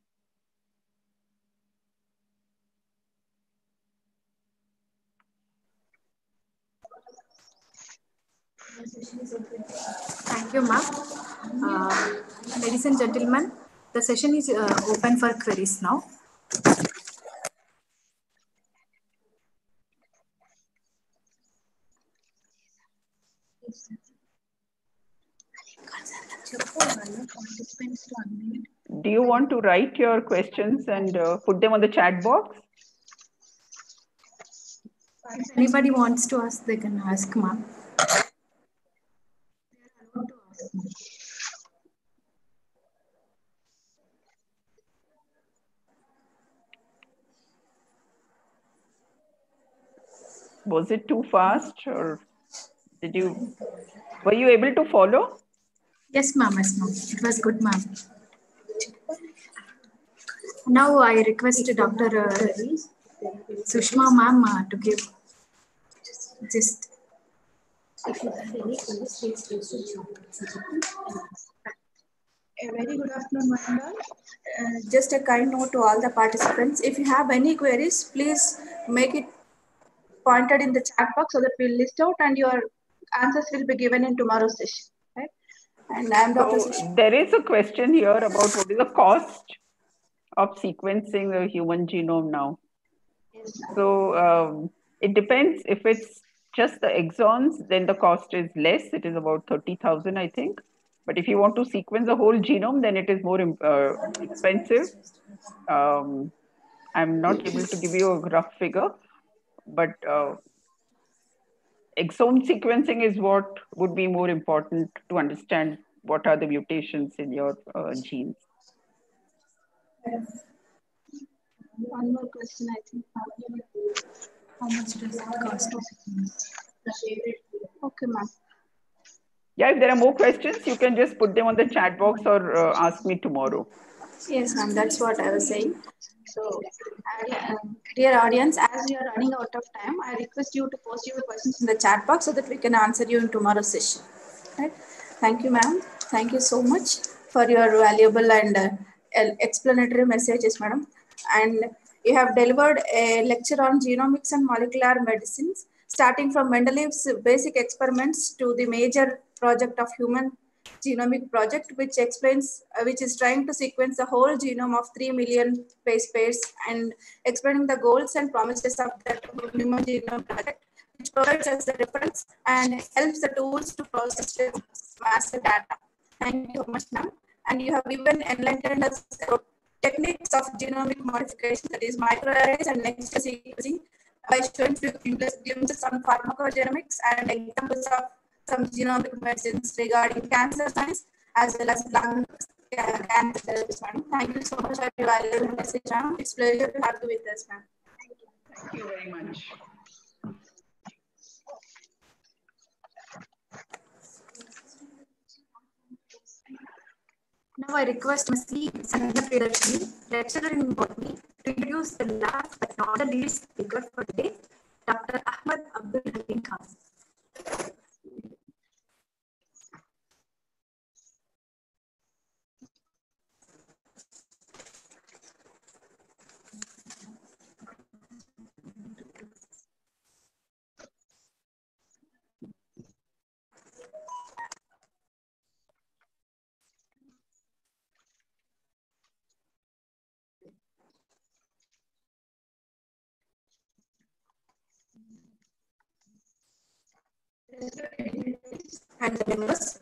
Thank you, ma'am. Uh, ladies and gentlemen, the session is uh, open for queries now. Do you want to write your questions and uh, put them on the chat box? If anybody wants to ask, they can ask, ma'am. Was it too fast, or did you, were you able to follow? Yes, ma'am. Yes, ma'am. It was good, ma'am. Now I request Doctor Uh, Sushma ma'am uh, to give just. If you have any queries, please do so. A very good afternoon, madam. Uh, just a kind note to all the participants. If you have any queries, please make it pointed in the chat box so that we'll list out and your answers will be given in tomorrow's session. Right? And I'm Doctor So Sushma. there is a question here about what is the cost of sequencing the human genome now. Yes, so um, it depends. If it's just the exons, then the cost is less. It is about thirty thousand, I think. But if you want to sequence the whole genome, then it is more uh, expensive. Um, I'm not able to give you a rough figure, but uh, exome sequencing is what would be more important to understand what are the mutations in your uh, genes. One more question, I think. How much does it cost? Okay, ma'am. Yeah, if there are more questions, you can just put them on the chat box or uh, ask me tomorrow. Yes, ma'am. That's what I was saying. So, I, um, dear audience, as we are running out of time, I request you to post your questions in the chat box so that we can answer you in tomorrow's session. Right? Thank you, ma'am. Thank you so much for your valuable and uh, explanatory messages, madam. And you have delivered a lecture on genomics and molecular medicines, starting from Mendeleev's basic experiments to the major project of human genomic project, which explains, uh, which is trying to sequence the whole genome of three million base pairs and explaining the goals and promises of that human genome project, which provides us the reference and helps the tools to process master data. Thank you so much, ma'am. And you have even enlightened us about techniques of genomic modification, that is microarrays and next sequencing, by showing glimpses on pharmacogenomics and examples of some genomic medicines regarding cancer science as well as lung cancer therapies, ma'am. Thank you so much for your valuable message, ma'am. It's a pleasure to have you with us, ma'am. Thank you. Thank you very much. Now I request Miz Sandhya Priyadarshini, lecturer in botany, to introduce the last but not the least speaker for today, Doctor Ahmad Abdul Halim Khan. And the members.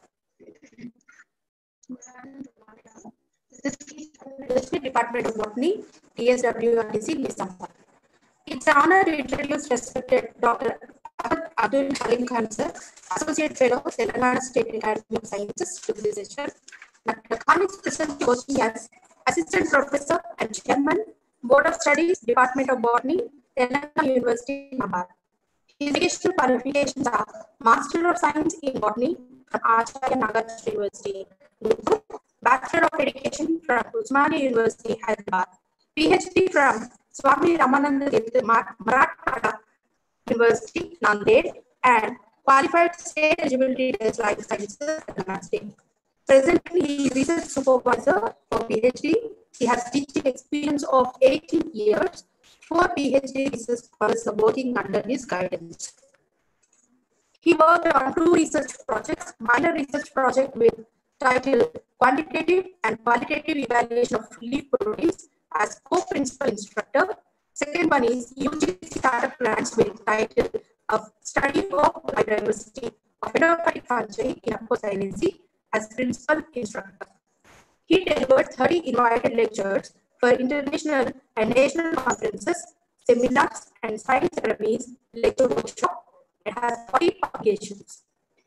This is the Department of Botany, T S W R E I S, Nizampur. It's an honor to introduce respected Doctor Ahmad Abdul Halim Khan, sir, Associate Fellow, Telangana State Academy of Sciences, to this session. Doctor Khan is presently working as Assistant Professor and Chairman, Board of Studies, Department of Botany, Telangana University, Nabad. His educational qualifications are Master of Science in Botany from Acharya Nagarjuna University, Guntur, Bachelor of Education from Usmania University, Hyderabad, PhD from Swami Ramananda Tirth Marathwada University, Nanded, and qualified state eligibility test life sciences at Namaste. Presently, he is research supervisor for PhD. He has teaching experience of eighteen years. Four PhD research scholars are working under his guidance. He worked on two research projects, minor research project with title Quantitative and Qualitative Evaluation of Leaf Proteins as co-principal instructor. Second one is U G C startup plans with title of Study for Biodiversity of Endophytic Fungi in Apocynaceae as principal instructor. He delivered thirty invited lectures for international and national conferences, seminars, and science therapies lecture workshop, and has forty publications.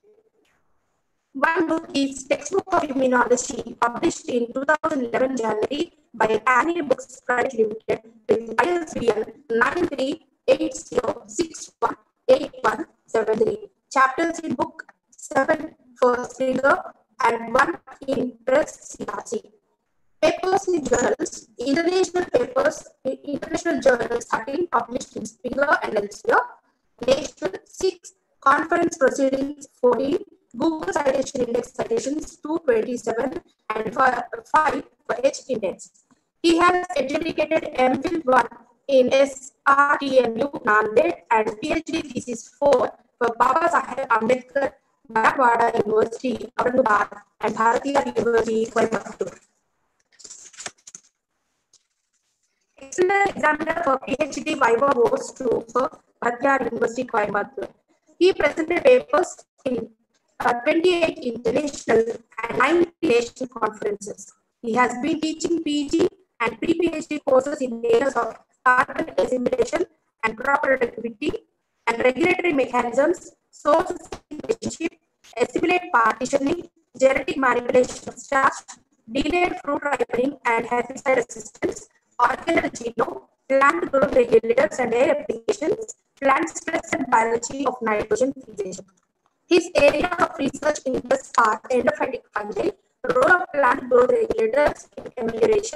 One book is Textbook of Immunology, published in two thousand eleven January by Annie Books Private Limited with I S B N nine three eight zero six one eight one seven three. Chapters in book seven for Springer and one in Press C R C. Papers in journals, international papers, international journals thirteen published in Springer and Elsevier, national six, conference proceedings fourteen, Google Citation Index citations two twenty-seven, and five for H Index. He has a dedicated M Phil one in S R T M U Nanded and PhD thesis four for Baba Saheb Ambedkar Marathwada University, Aurangabad, and Bharatiya University, Coimbatore. Excellent examiner for PhD Viva goes to for Bharatiya University, Coimbatore. He presented papers in uh, twenty-eight international and nine national conferences. He has been teaching P G and pre-PhD courses in areas of carbon assimilation and crop productivity and regulatory mechanisms, sources relationship, assimilate partitioning, genetic manipulation of starch, delayed fruit ripening and herbicide resistance, organelle genome, plant growth regulators and air applications, plant stress and biology of nitrogen fixation. His area of research interests are endophytic fungi, role of plant growth regulators in amelioration,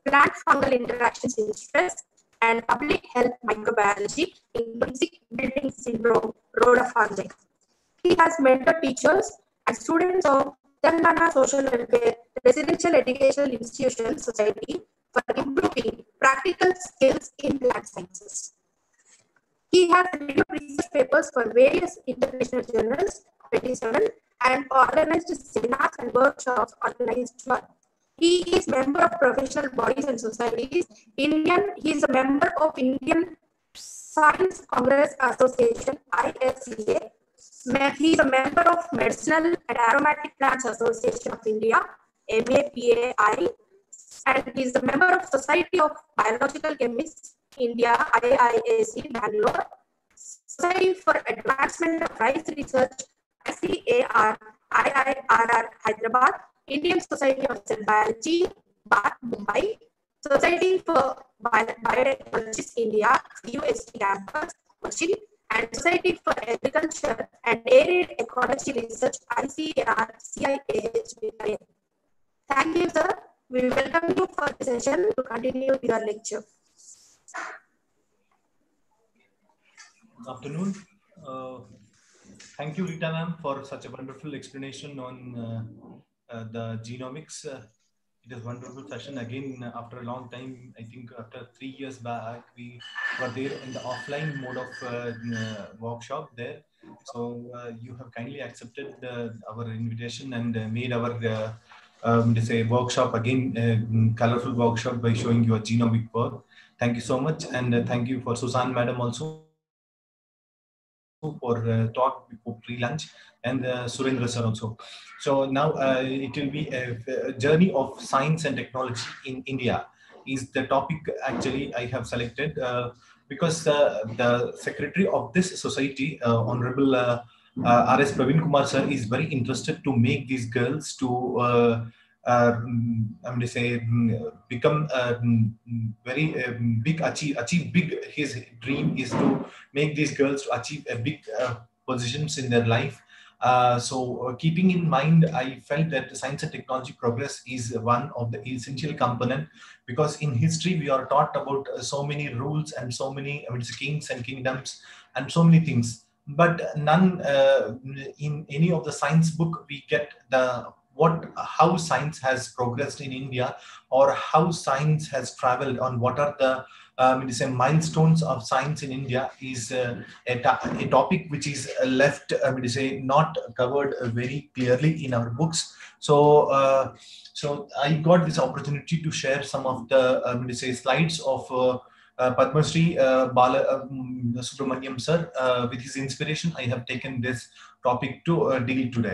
plant fungal interactions in stress, and public health microbiology, including sick building syndrome, rhodopharyngitis. He has mentored teachers and students of Telangana Social Welfare Residential Educational Institution Society for improving practical skills in plant sciences. He has reviewed research papers for various international journals, twenty-seven, and organized seminars and workshops organized for. He is member of professional bodies and societies. Indian, he is a member of Indian Science Congress Association, I S C A. He is a member of Medicinal and Aromatic Plants Association of India, M A P A I, and he is a member of Society of Biological Chemists, India, I I A C, Bangalore, Society for Advancement of Rice Research, I C A R, I I R R, Hyderabad, Indian Society of Cell Biology, Bath, Mumbai, Society for Bio Biotechnologists, India, U S T campus, Cochin, and Society for Agriculture and Arid Ecology Research, I C A R, C I A H. Thank you, sir. We welcome you for the session to continue your lecture. Good afternoon. Uh, thank you, Rita ma'am, for such a wonderful explanation on uh, uh, the genomics. Uh, it is a wonderful session. Again, uh, after a long time, I think after three years back, we were there in the offline mode of uh, uh, workshop there. So uh, you have kindly accepted uh, our invitation and uh, made our uh, um, to say workshop again, uh, colorful workshop by showing your genomic work. Thank you so much, and uh, thank you for Susan madam also for uh, talk before pre-lunch, and uh, Surendra sir also. So now uh, it will be a, a journey of science and technology in India is the topic actually I have selected uh, because uh, the secretary of this society, uh, Honorable uh, uh, R S Praveen Kumar sir, is very interested to make these girls to uh, uh, I'm going to say mm, become uh, mm, very uh, big achieve achieve big. His dream is to make these girls to achieve a big uh, positions in their life. Uh, so uh, keeping in mind, I felt that science and technology progress is one of the essential component, because in history we are taught about uh, so many rules and so many I mean, kings and kingdoms and so many things, but none uh, in any of the science book we get the what how science has progressed in India, or how science has traveled on what are the um, say milestones of science in India is uh, a, a topic which is left I mean to say not covered very clearly in our books. So uh, so I got this opportunity to share some of the um, to say slides of uh, uh, Padma Shri uh, Bala um, Subramaniam sir. Uh, with his inspiration, I have taken this topic to uh, deal today.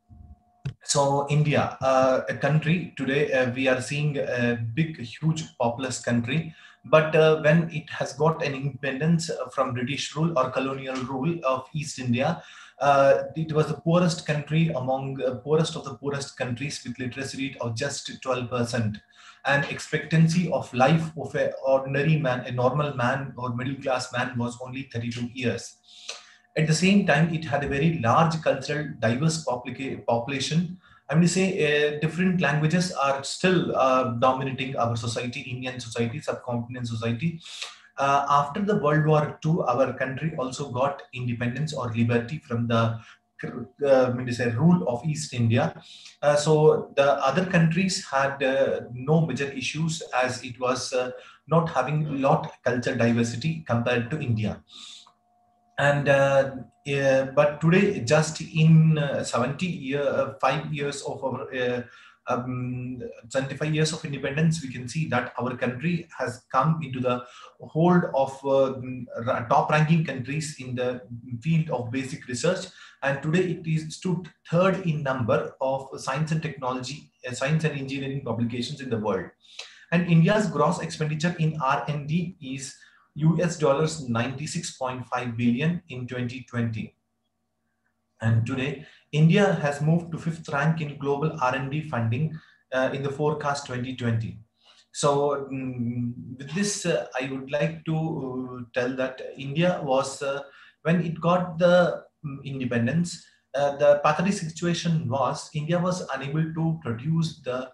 So India, uh, a country today, uh, we are seeing a big, huge, populous country. But uh, when it has got an independence from British rule or colonial rule of East India, uh, it was the poorest country among the poorest of the poorest countries, with literacy rate of just twelve percent. And expectancy of life of an ordinary man, a normal man or middle class man, was only thirty-two years. At the same time, it had a very large cultural diverse population. I'm going to say uh, different languages are still uh, dominating our society, Indian society, subcontinent society. Uh, after the World War Two, our country also got independence or liberty from the uh, I mean to say, rule of East India. Uh, so the other countries had uh, no major issues, as it was uh, not having lot cultural diversity compared to India. And uh, uh, but today, just in uh, seventy year, uh, five years of our uh, um, seventy-five years of independence, we can see that our country has come into the hold of uh, top ranking countries in the field of basic research. And today it is stood third in number of science and technology, uh, science and engineering publications in the world. And India's gross expenditure in R and D is U S dollars ninety-six point five billion in twenty twenty. And today, India has moved to fifth rank in global R and D funding uh, in the forecast twenty twenty. So um, with this, uh, I would like to uh, tell that India was, uh, when it got the um, independence, uh, the pathetic situation was India was unable to produce the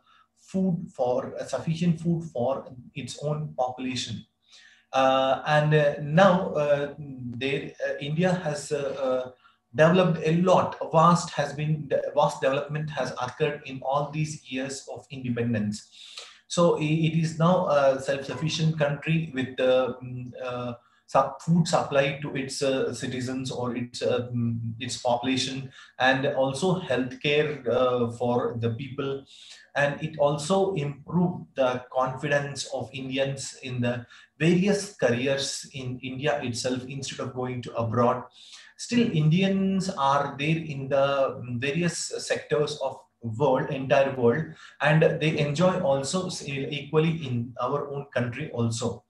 food for uh, sufficient food for its own population. Uh, and uh, now uh, there, uh, India has uh, uh, developed a lot. Vast has been vast development has occurred in all these years of independence. So it is now a self-sufficient country with uh, mm, uh, sub food supply to its uh, citizens or its uh, mm, its population, and also healthcare uh, for the people, and it also improved the confidence of Indians in the various careers in India itself instead of going to abroad. Still, Indians are there in the various sectors of world, entire world, and they enjoy also equally in our own country also.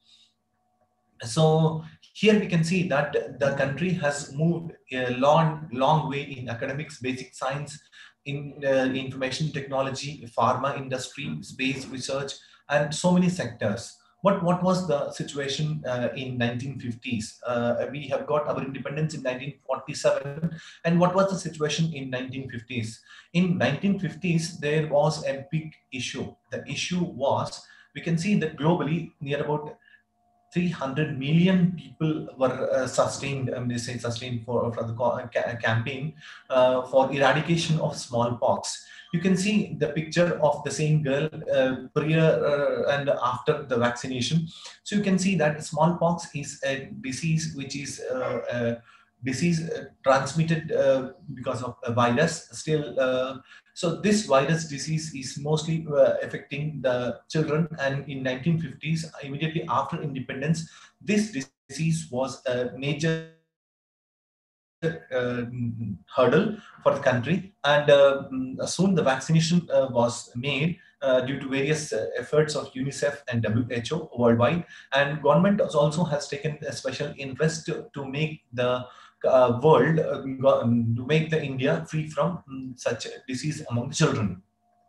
So here we can see that the country has moved a long, long way in academics, basic science, in uh, information technology, pharma industry, space research, and so many sectors. What, what was the situation uh, in nineteen fifties? Uh, we have got our independence in nineteen forty-seven. And what was the situation in nineteen fifties? In nineteen fifties, there was a big issue. The issue was, we can see that globally, near about three hundred million people were uh, sustained, um, they say sustained for, for the ca campaign uh, for eradication of smallpox. You can see the picture of the same girl uh, prior uh, and after the vaccination. So you can see that smallpox is a disease which is uh, a disease uh, transmitted uh, because of a virus still. Uh, so this virus disease is mostly uh, affecting the children, and in nineteen fifties, immediately after independence, this disease was a major uh, hurdle for the country, and uh, soon the vaccination uh, was made uh, due to various uh, efforts of UNICEF and W H O worldwide, and government also has taken a special interest to, to make the uh, world uh, to make the India free from um, such disease among the children.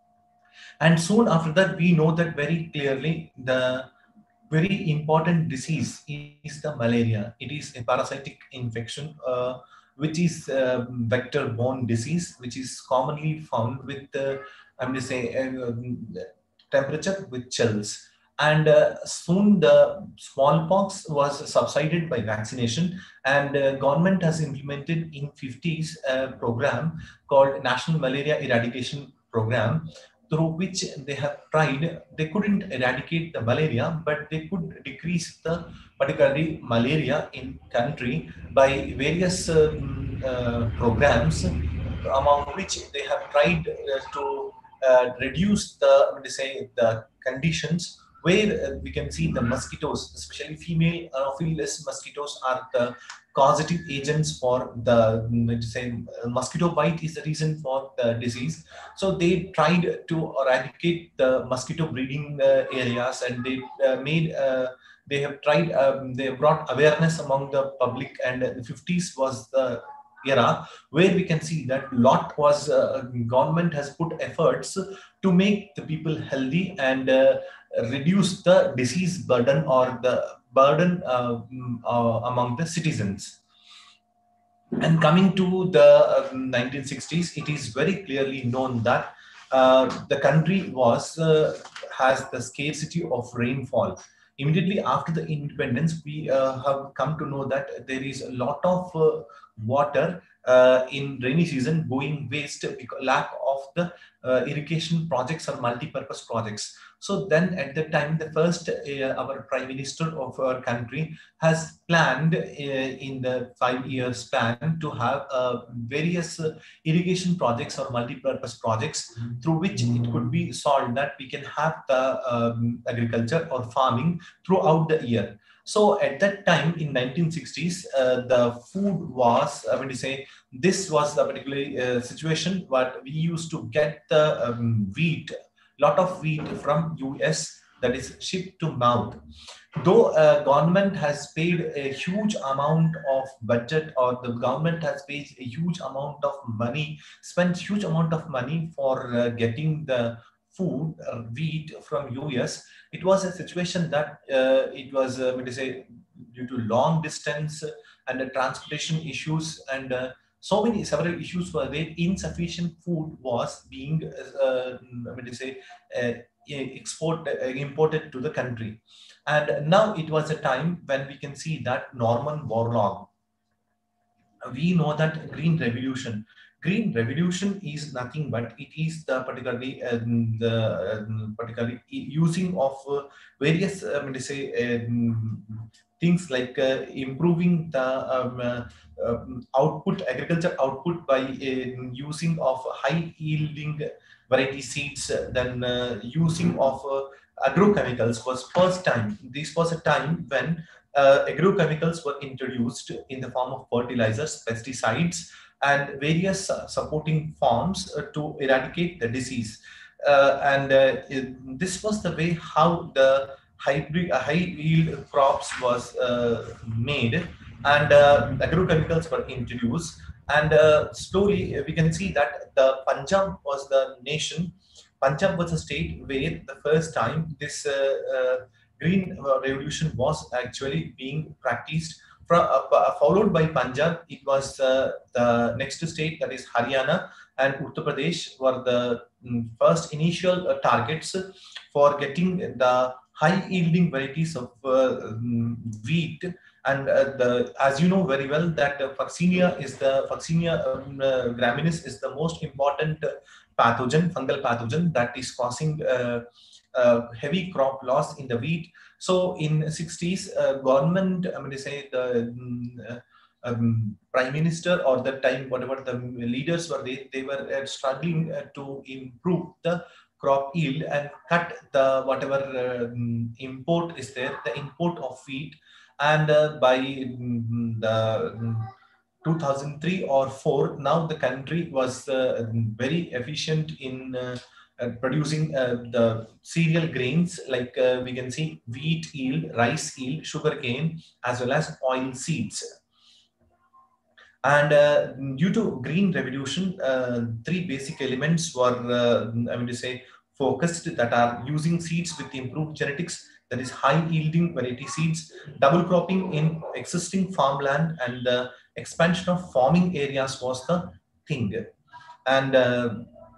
And soon after that, we know that very clearly the very important disease is the malaria. It is a parasitic infection, uh, which is uh, vector-borne disease, which is commonly found with, uh, I'm going to say, uh, temperature with chills. And uh, soon the smallpox was subsided by vaccination, and uh, government has implemented in fifties a program called National Malaria Eradication Program, through which they have tried. They couldn't eradicate the malaria, but they could decrease the particularly malaria in country by various um, uh, programs, among which they have tried uh, to uh, reduce the, let me say, the conditions where uh, we can see the mosquitoes, especially female Anopheles mosquitoes, are the causative agents for the, let me say, uh, mosquito bite is the reason for the disease. So they tried to eradicate the mosquito breeding uh, areas, and they uh, made uh, they have tried um, they brought awareness among the public, and the fifties was the era where we can see that lot was uh, government has put efforts to make the people healthy and uh, reduce the disease burden or the burden uh, uh, among the citizens. And coming to the uh, nineteen sixties, it is very clearly known that uh, the country was uh, has the scarcity of rainfall. Immediately after the independence, we uh, have come to know that there is a lot of uh, water uh, in rainy season going waste because lack of the uh, irrigation projects or multi-purpose projects. So then at the time, the first uh, our prime minister of our country has planned uh, in the five year span to have uh, various uh, irrigation projects or multi-purpose projects through which it could be solved that we can have the um, agriculture or farming throughout the year. So at that time in nineteen sixties, uh, the food was, I mean to say, this was the particular uh, situation, but we used to get the um, wheat, lot of wheat from U S, that is shipped to mouth. Though uh, government has paid a huge amount of budget, or the government has paid a huge amount of money, spent huge amount of money for uh, getting the food uh, wheat from U S, it was a situation that uh, it was, uh, let me say, due to long distance and the transportation issues, and uh, so many several issues were there. Insufficient food was being, uh, let me say, uh, export uh, imported to the country. And now it was a time when we can see that Norman Borlaug, we know that green revolution green revolution is nothing but it is the particularly um, the um, particularly using of uh, various um, let say um, things like uh, improving the um, uh, um, output agriculture output by uh, using of high yielding variety seeds, uh, then uh, using of uh, agrochemicals was first time. This was a time when uh, agrochemicals were introduced in the form of fertilizers, pesticides, and various uh, supporting forms uh, to eradicate the disease. Uh, and uh, it, this was the way how the hybrid, uh, high yield crops was uh, made, and uh, agrochemicals were introduced. And uh, slowly uh, we can see that the Punjab was the nation. Punjab was a state where the first time this uh, uh, green uh, revolution was actually being practiced. From, uh, followed by Punjab, it was uh, the next state, that is Haryana and Uttar Pradesh, were the mm, first initial uh, targets for getting the high yielding varieties of uh, mm, wheat. And uh, the, as you know very well, that uh, Fuchsinia is the Fuchsinia um, uh, graminis is the most important uh, pathogen, fungal pathogen that is causing uh, uh, heavy crop loss in the wheat. So in sixties, uh, government, I mean to say the mm, um, prime minister or the time, whatever the leaders were, they, they were uh, struggling uh, to improve the crop yield and cut the whatever uh, mm, import is there, the import of wheat. And uh, by mm, the mm, two thousand three or four, now the country was uh, very efficient in uh, uh, producing uh, the cereal grains, like uh, we can see wheat yield, rice yield, sugarcane, as well as oil seeds. And uh, due to green revolution, uh, three basic elements were, uh, I mean to say, focused, that are using seeds with improved genetics, that is high yielding variety seeds, double cropping in existing farmland, and uh, expansion of farming areas was the thing. And uh,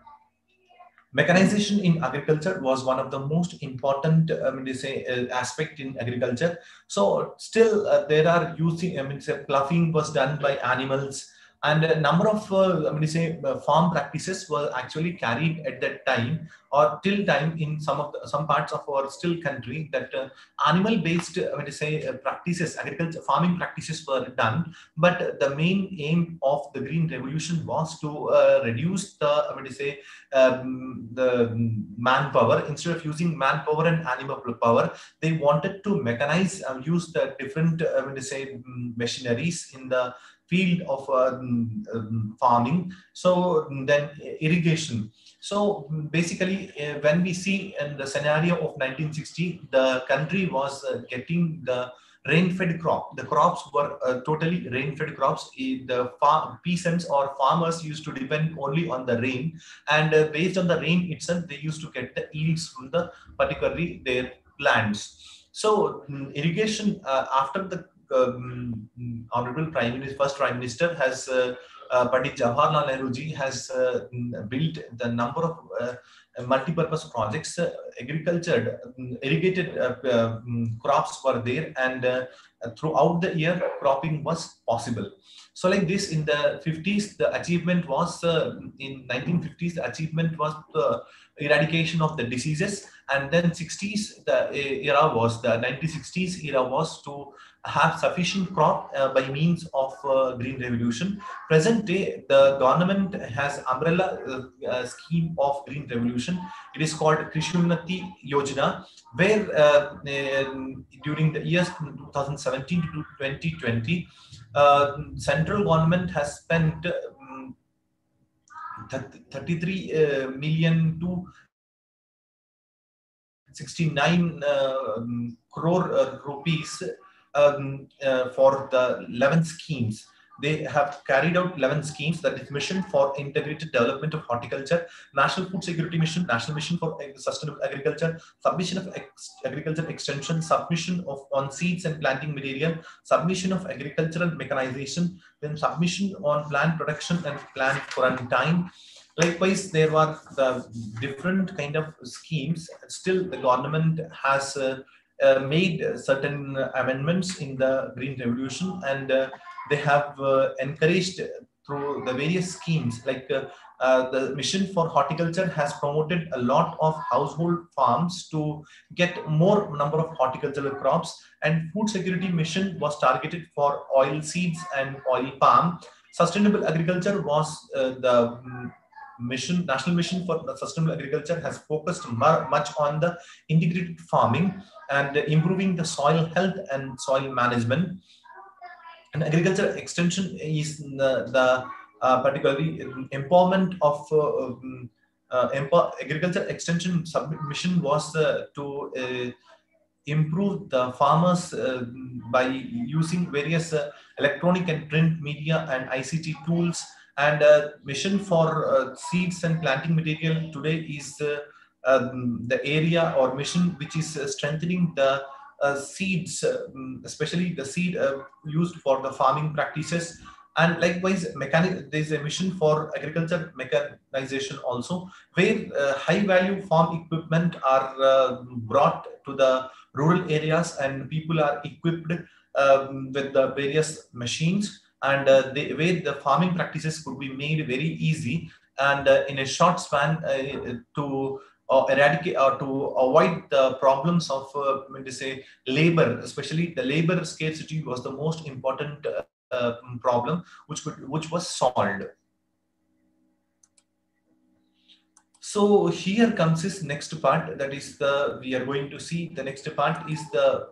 mechanization in agriculture was one of the most important, I mean to say, uh, aspect in agriculture. So still uh, there are using, I mean to say, ploughing was done by animals, and a number of uh, I mean to say uh, farm practices were actually carried at that time, or till time in some of the, some parts of our still country, that uh, animal based, I mean to say, uh, practices, agriculture farming practices were done. But the main aim of the green revolution was to uh, reduce the, I mean to say, um, the manpower. Instead of using manpower and animal power, they wanted to mechanize and use the different, I mean to say, machineries in the field of uh, um, farming. So then irrigation. So basically, uh, when we see in the scenario of nineteen sixty, the country was uh, getting the rain-fed crop. The crops were uh, totally rain-fed crops. The farm, peasants or farmers used to depend only on the rain, and uh, based on the rain itself, they used to get the yields from the particularly their lands. So um, irrigation, uh, after the um, honorable prime minister, first prime minister has uh, uh, Pandit Jawaharlal Nehru ji has uh, built the number of uh, multi-purpose projects. Uh, agriculture, um, irrigated uh, uh, crops were there, and uh, throughout the year cropping was possible. So like this, in the fifties, the achievement was, uh, in nineteen fifties, the achievement was the eradication of the diseases. And then sixties, the era was, the nineteen sixties era was to have sufficient crop uh, by means of uh, green revolution. Present day, the government has umbrella uh, uh, scheme of green revolution. It is called Krishi Unnati Yojana, where uh, uh, during the years two thousand seventeen to twenty twenty, uh, central government has spent um, thirty-three uh, million to sixty-nine uh, crore uh, rupees um, uh, for the eleven schemes. They have carried out eleven schemes, that is Mission for Integrated Development of Horticulture, National Food Security Mission, National Mission for Sustainable Agriculture, Submission of ex Agriculture Extension, Submission of on Seeds and Planting Material, Submission of Agricultural Mechanization, then Submission on Plant Production and Plant Quarantine, Likewise, there were the different kind of schemes. Still, the government has uh, uh, made certain amendments in the Green Revolution, and uh, they have uh, encouraged through the various schemes. Like uh, uh, the Mission for Horticulture has promoted a lot of household farms to get more number of horticultural crops, and Food Security Mission was targeted for oil seeds and oil palm. Sustainable agriculture was uh, the mm, mission. National Mission for Sustainable Agriculture has focused mu- much on the integrated farming and improving the soil health and soil management. And agriculture extension is the, the uh, particularly empowerment of uh, um, uh, empower, agriculture extension submission was uh, to uh, improve the farmers uh, by using various uh, electronic and print media and I C T tools. And uh, mission for uh, seeds and planting material today is uh, um, the area or mission which is uh, strengthening the uh, seeds, uh, especially the seed uh, used for the farming practices. And likewise, mechanic, there is a mission for agriculture mechanization also, where uh, high value farm equipment are uh, brought to the rural areas, and people are equipped um, with the various machines, and uh, they, where the farming practices could be made very easy and uh, in a short span uh, to uh, eradicate or to avoid the problems of uh, I mean to say labor. Especially the labor scarcity was the most important uh, problem which could which was solved. So here comes this next part, that is the we are going to see the next part is the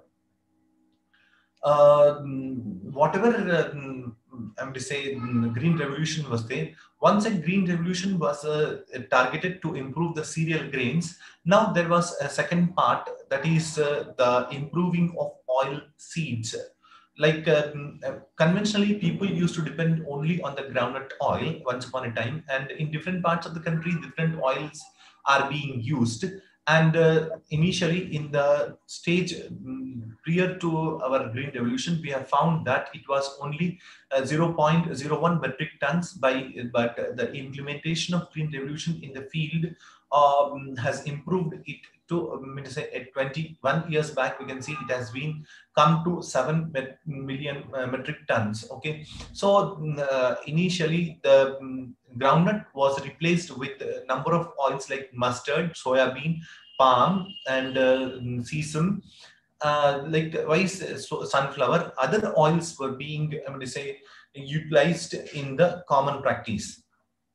uh, whatever uh, I'm to say green revolution was there. Once a green revolution was uh, targeted to improve the cereal grains. Now there was a second part, that is uh, the improving of oil seeds. Like uh, conventionally, people used to depend only on the groundnut oil once upon a time, and in different parts of the country, different oils are being used. And uh, initially, in the stage um, prior to our green revolution, we have found that it was only uh, zero point zero one metric tons by, but the implementation of green revolution in the field um, has improved it to, um, let me say, at twenty-one years back, we can see it has been come to seven million uh, metric tons. Okay, so uh, initially the um, groundnut was replaced with a number of oils like mustard, soya bean, palm, and uh, sesame. Uh, like rice, so sunflower, other oils were being, I'm going to say, utilized in the common practice.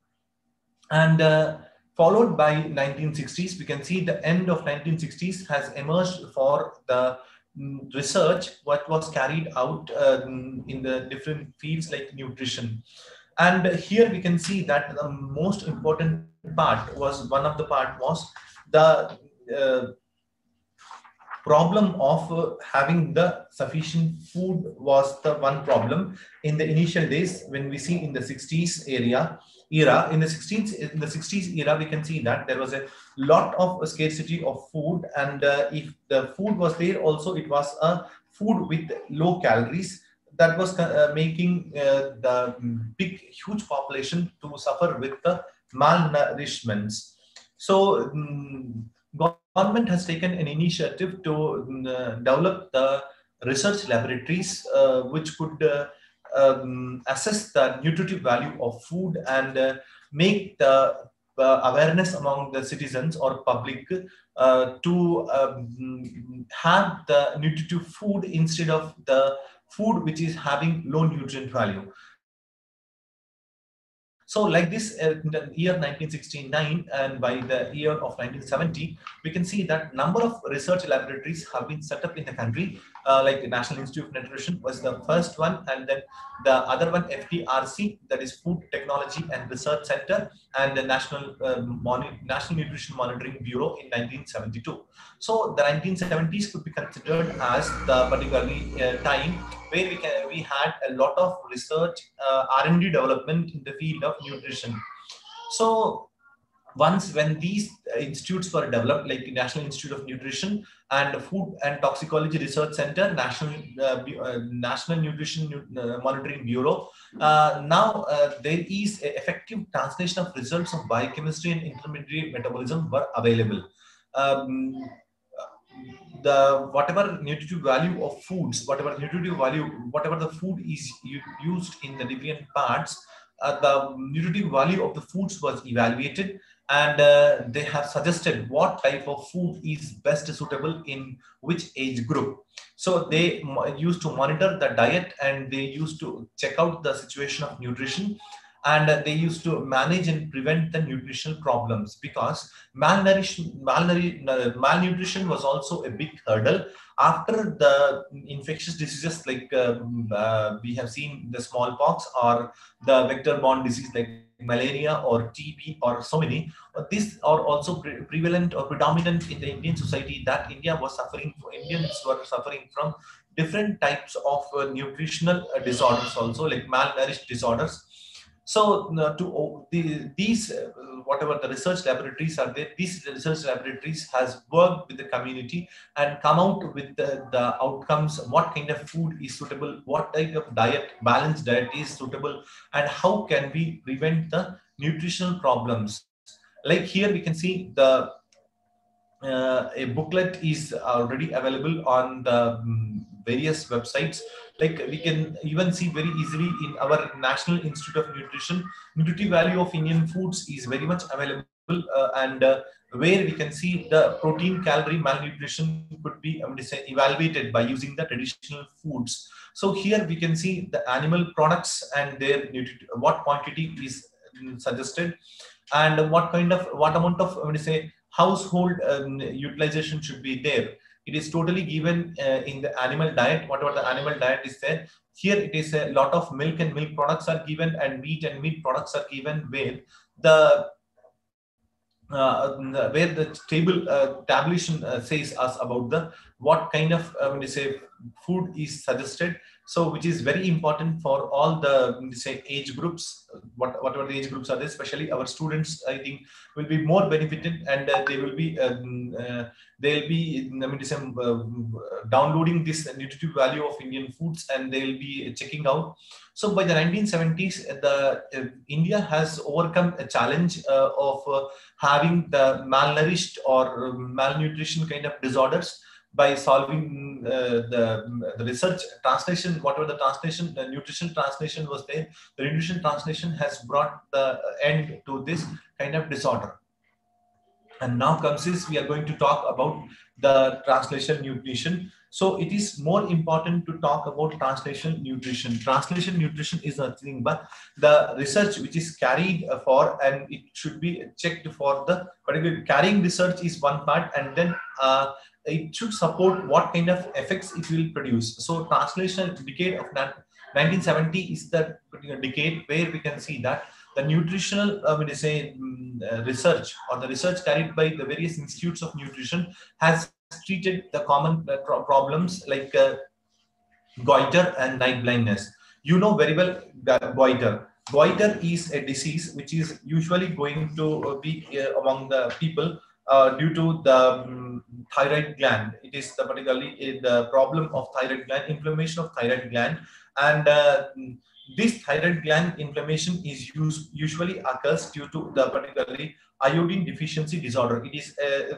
And uh, followed by nineteen sixties, we can see the end of nineteen sixties has emerged for the mm, research what was carried out uh, in the different fields like nutrition. And here we can see that the most important part was, one of the part was the uh, problem of uh, having the sufficient food was the one problem in the initial days. When we see in the sixties area era in the sixties in the sixties era, we can see that there was a lot of scarcity of food, and uh, if the food was there also, it was a food with low calories, that was uh, making uh, the big huge population to suffer with the malnourishments. So um, government has taken an initiative to uh, develop the research laboratories uh, which could uh, um, assess the nutritive value of food and uh, make the uh, awareness among the citizens or public uh, to um, have the nutritive food instead of the food which is having low nutrient value. So like this, uh, in the year nineteen sixty-nine and by the year of nineteen seventy, we can see that number of research laboratories have been set up in the country, uh, like the National Institute of Nutrition was the first one, and then the other one, F T R C, that is Food Technology and Research Center, and the National uh, Mon National Nutrition Monitoring Bureau in nineteen seventy-two. So the nineteen seventies could be considered as the particularly uh, time where we can we had a lot of research, uh, R and D development in the field of nutrition. So once when these institutes were developed, like National Institute of Nutrition and Food and Toxicology Research Center, National uh, uh, National Nutrition uh, Monitoring Bureau, uh, now uh, there is a effective translation of results of biochemistry and intermediate metabolism were available. Um, the whatever nutritive value of foods, whatever nutritive value, whatever the food is used in the different parts, uh, the nutritive value of the foods was evaluated, and uh, they have suggested what type of food is best suitable in which age group. So they used to monitor the diet, and they used to check out the situation of nutrition, and uh, they used to manage and prevent the nutritional problems, because malnourish, malnourish, uh, malnutrition was also a big hurdle after the infectious diseases, like um, uh, we have seen the smallpox or the vector-borne disease like malaria or T B or so many. Uh, these are also pre prevalent or predominant in the Indian society, that India was suffering, Indians were suffering from different types of uh, nutritional uh, disorders also, like malnourished disorders. So uh, to uh, the, these, uh, whatever the research laboratories are there, these research laboratories has worked with the community and come out with the, the outcomes, what kind of food is suitable, what type of diet, balanced diet is suitable, and how can we prevent the nutritional problems. Like here we can see the uh, a booklet is already available on the um, various websites. Like we can even see very easily in our National Institute of Nutrition, nutritive value of Indian foods is very much available, uh, and uh, where we can see the protein calorie malnutrition could be um, evaluated by using the traditional foods. So here we can see the animal products and their what quantity is suggested, and what kind of what amount of, I mean, say household um, utilization should be there. It is totally given uh, in the animal diet, whatever the animal diet is there. Here it is a lot of milk and milk products are given, and meat and meat products are given, where the uh, where the table uh, tabulation uh, says us about the what kind of uh, when you say food is suggested. So which is very important for all the, when you say, age groups, what whatever the age groups are there, especially our students, I think will be more benefited, and uh, they will be um, uh, they'll be, I mean, some, uh, downloading this nutritive value of Indian foods, and they'll be checking out. So by the nineteen seventies, the uh, India has overcome a challenge uh, of uh, having the malnourished or malnutrition kind of disorders by solving uh, the, the research translation, whatever the translation, the nutrition translation was there, the nutrition translation has brought the end to this kind of disorder. And now comes is, we are going to talk about the translation nutrition. So it is more important to talk about translation nutrition. Translation nutrition is nothing but the research which is carried for, and it should be checked for the particular carrying research is one part, and then uh, it should support what kind of effects it will produce. So translation decade of nineteen seventy is the decade where we can see that the nutritional, uh, when you say um, uh, research or the research carried by the various institutes of nutrition has treated the common uh, pro problems like uh, goiter and night blindness. You know very well that goiter. Goiter is a disease which is usually going to be uh, among the people uh, due to the um, thyroid gland. It is the particularly uh, the problem of thyroid gland, inflammation of thyroid gland, and uh, this thyroid gland inflammation is used, usually occurs due to the particularly iodine deficiency disorder. It is uh,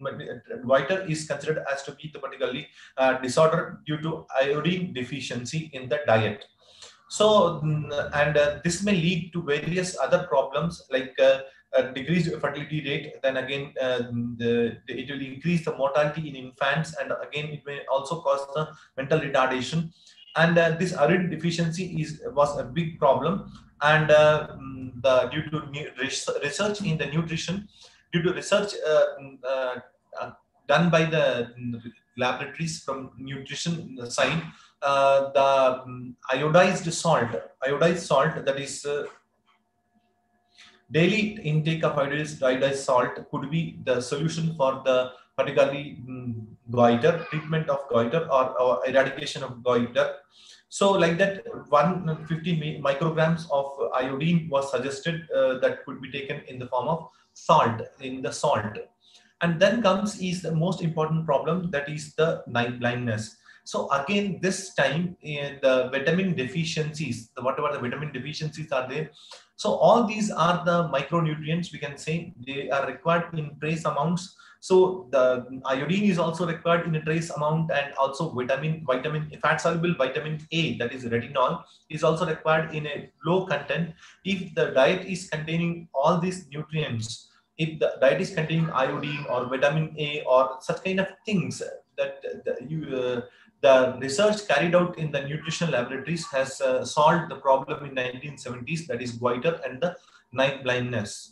goiter is considered as to be the particularly uh, disorder due to iodine deficiency in the diet. So, and uh, this may lead to various other problems like uh, a decreased fertility rate. Then again, uh, the, the, it will increase the mortality in infants, and again, it may also cause the mental retardation. And uh, this iodine deficiency is was a big problem, and uh, the due to research in the nutrition, due to research uh, uh, done by the laboratories from nutrition side, uh, the um, iodized salt, iodized salt that is uh, daily intake of iodized, iodized salt could be the solution for the particularly um, goiter, treatment of goiter, or, or eradication of goiter. So like that, one hundred fifty micrograms of iodine was suggested uh, that could be taken in the form of salt, in the salt. And then comes is the most important problem, that is the night blindness. So again, this time uh, the vitamin deficiencies, the, whatever the vitamin deficiencies are there. So all these are the micronutrients, we can say they are required in trace amounts. So the iodine is also required in a trace amount, and also vitamin, vitamin fat soluble vitamin A, that is retinol, is also required in a low content. If the diet is containing all these nutrients, if the diet is containing iodine or vitamin A or such kind of things, that the, you, uh, the research carried out in the nutritional laboratories has uh, solved the problem in nineteen seventies, that is goiter and the night blindness.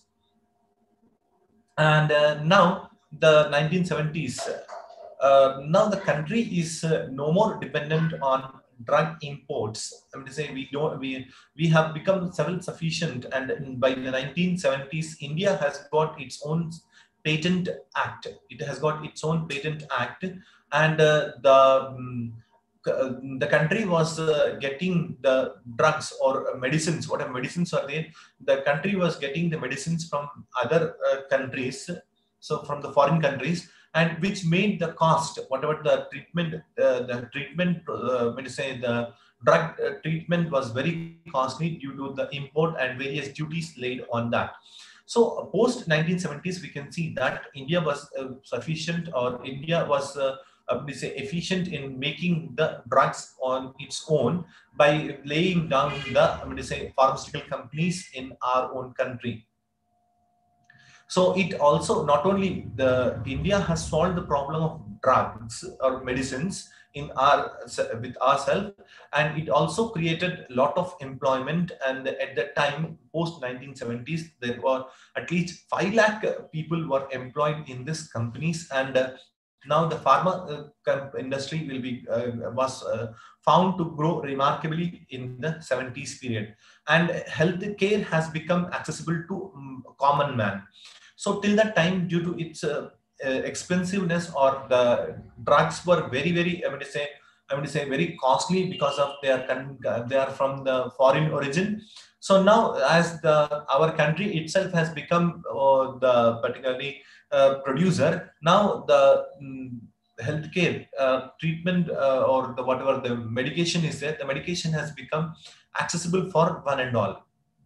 And uh, now the nineteen seventies, uh, now the country is uh, no more dependent on drug imports. I mean to say, we don't we we have become self-sufficient, and by the nineteen seventies, India has got its own patent act. It has got its own patent act, and uh, the um, the country was uh, getting the drugs or medicines, whatever medicines are there, the country was getting the medicines from other uh, countries, so from the foreign countries, and which made the cost, whatever the treatment, uh, the treatment, uh, when you say the drug uh, treatment was very costly due to the import and various duties laid on that. So post nineteen seventies, we can see that India was uh, sufficient, or India was uh, uh, say efficient in making the drugs on its own by laying down the, I mean to say, pharmaceutical companies in our own country. So it also, not only the India has solved the problem of drugs or medicines in our with ourselves, and it also created a lot of employment. And at that time, post nineteen seventies, there were at least five lakh people were employed in these companies. And uh, now the pharma uh, industry will be uh, was uh, found to grow remarkably in the seventies period, and healthcare has become accessible to um, common man. So till that time, due to its uh, uh, expensiveness, or the drugs were very, very, I mean to say, I mean to say very costly, because of their they are from the foreign origin. So now, as the our country itself has become uh, the particularly uh, producer, now the um, healthcare uh, treatment uh, or the whatever the medication is there, the medication has become accessible for one and all.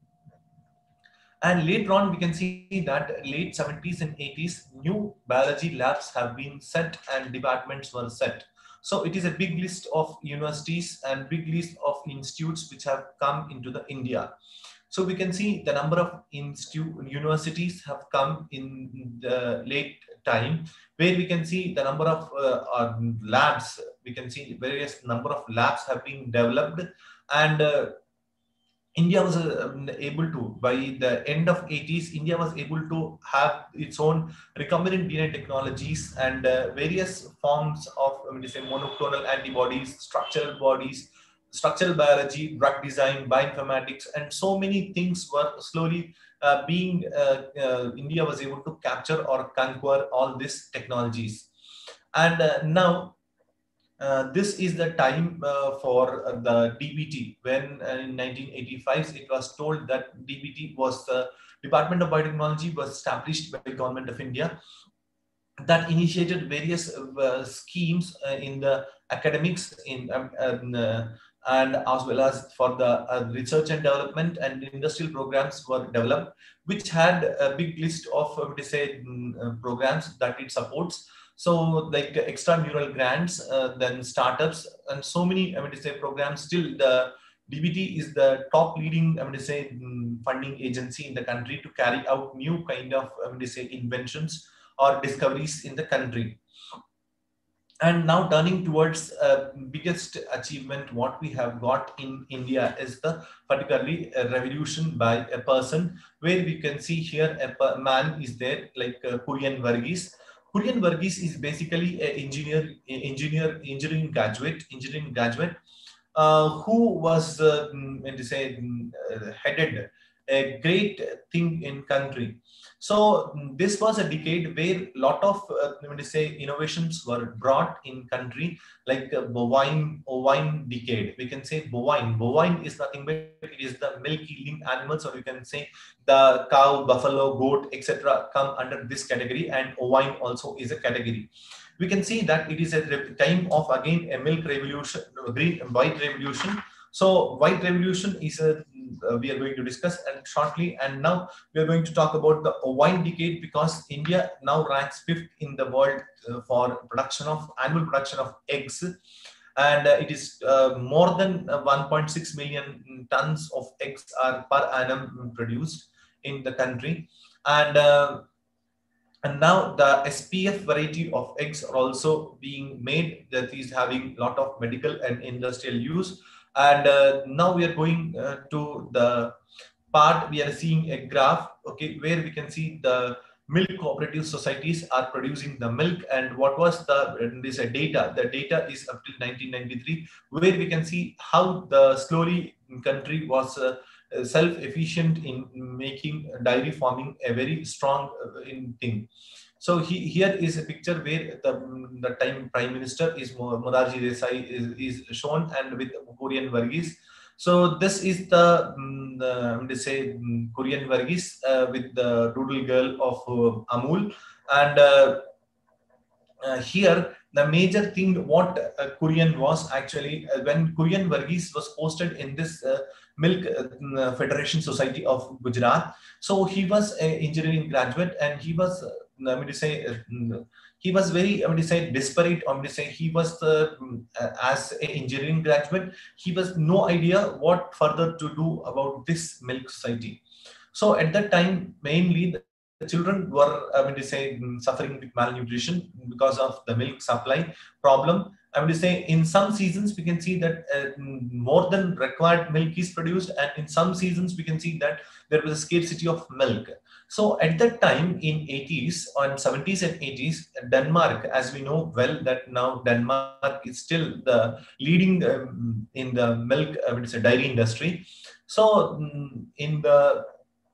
And later on, we can see that late seventies and eighties, new biology labs have been set and departments were set. So it is a big list of universities and big list of institutes which have come into the India. So we can see the number of institute universities have come in the late time, where we can see the number of uh, uh, labs. We can see various number of labs have been developed, and uh, India was uh, able to, by the end of eighties, India was able to have its own recombinant D N A technologies and uh, various forms of, I mean to say, monoclonal antibodies, structural bodies, structural biology, drug design, bioinformatics, and so many things were slowly uh, being, uh, uh, India was able to capture or conquer all these technologies. And uh, now, Uh, this is the time uh, for uh, the D B T, when uh, in nineteen eighty-five it was told that D B T was the Department of Biotechnology was established by the Government of India, that initiated various uh, schemes uh, in the academics in um, um, uh, and as well as for the uh, research and development, and industrial programs were developed, which had a big list of uh, to say um, uh, programs that it supports. So like extramural grants, uh, then startups, and so many, I mean to say, programs. Still, the D B T is the top leading, I mean to say, funding agency in the country to carry out new kind of, I mean to say, inventions or discoveries in the country. And now turning towards uh, biggest achievement, what we have got in India is the particularly a revolution by a person, where we can see here a man is there, like uh, Kurian Varghese. Kurian Varghese is basically an engineer, engineer, engineering graduate, engineering graduate, uh, who was, uh, to say, uh, headed a great thing in country. So this was a decade where lot of uh, let me say innovations were brought in country, like uh, bovine bovine decade. We can say bovine. Bovine is nothing but it is the milk yielding animals, or you can say the cow, buffalo, goat, et cetera come under this category, and ovine also is a category. We can see that it is a time of again a milk revolution, green white revolution. So white revolution is a uh, we are going to discuss and shortly, and now we are going to talk about the wine decade, because India now ranks fifth in the world uh, for production of annual production of eggs, and uh, it is uh, more than uh, one point six million tons of eggs are per annum produced in the country, and uh, and now the S P F variety of eggs are also being made, that is having a lot of medical and industrial use. And uh, now we are going uh, to the part, we are seeing a graph, okay, where we can see the milk cooperative societies are producing the milk, and what was the this uh, data. The data is up till nineteen ninety-three, where we can see how the slowly country was uh, self-efficient in making dairy farming a very strong uh, in thing. So he, here is a picture where the, the time Prime Minister is Morarji Desai is, is shown, and with Korean Varghese. So this is the, um, the I'm to say um, Korean Varghese uh, with the doodle girl of uh, Amul, and uh, uh, here the major thing what uh, Korean was actually uh, when Korean Varghese was posted in this uh, Milk uh, Federation Society of Gujarat. So he was an engineering graduate, and he was uh, I mean to say uh, he was very I mean to say desperate. I mean to say he was uh, as an engineering graduate, he was no idea what further to do about this milk society. So at that time, mainly the children were, I mean to say, suffering with malnutrition because of the milk supply problem. I mean to say, in some seasons we can see that uh, more than required milk is produced, and in some seasons we can see that there was a scarcity of milk. So at that time in eighties, on seventies and eighties, Denmark, as we know well that now Denmark is still the leading um, in the milk, I mean to say, dairy industry. So um, in the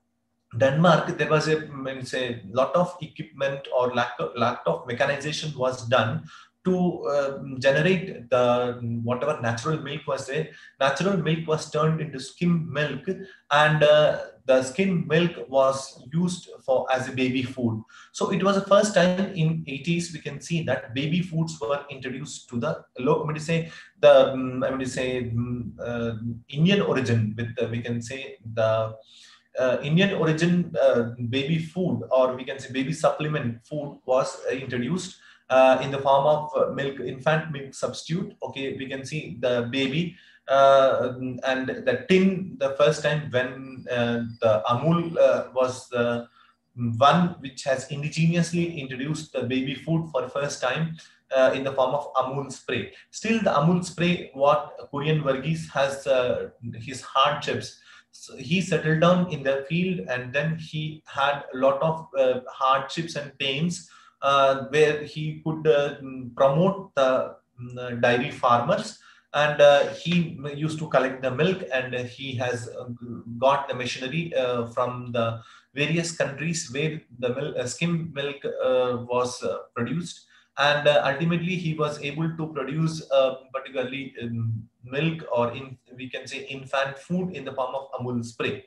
Denmark, there was a, means a lot of equipment or lack of, lack of mechanization was done to uh, generate the whatever natural milk was there. Natural milk was turned into skim milk, and uh, the skim milk was used for as a baby food. So it was the first time in eighties we can see that baby foods were introduced to the low. I mean to say the um, I mean to say um, uh, Indian origin with the, we can say the uh, Indian origin uh, baby food, or we can say baby supplement food, was uh, introduced uh, in the form of uh, milk, infant milk substitute. Okay, we can see the baby uh, and the tin. The first time when uh, the Amul uh, was the one which has indigenously introduced the baby food for the first time uh, in the form of Amul spray. Still, the Amul spray, what Korean Varghese has uh, his hardships. So he settled down in the field, and then he had a lot of uh, hardships and pains uh, where he could uh, promote the uh, dairy farmers, and uh, he used to collect the milk, and uh, he has uh, got the machinery uh, from the various countries where the milk, uh, skim milk uh, was uh, produced, and uh, ultimately he was able to produce uh, particularly um, milk, or in we can say infant food, in the form of Amul spray.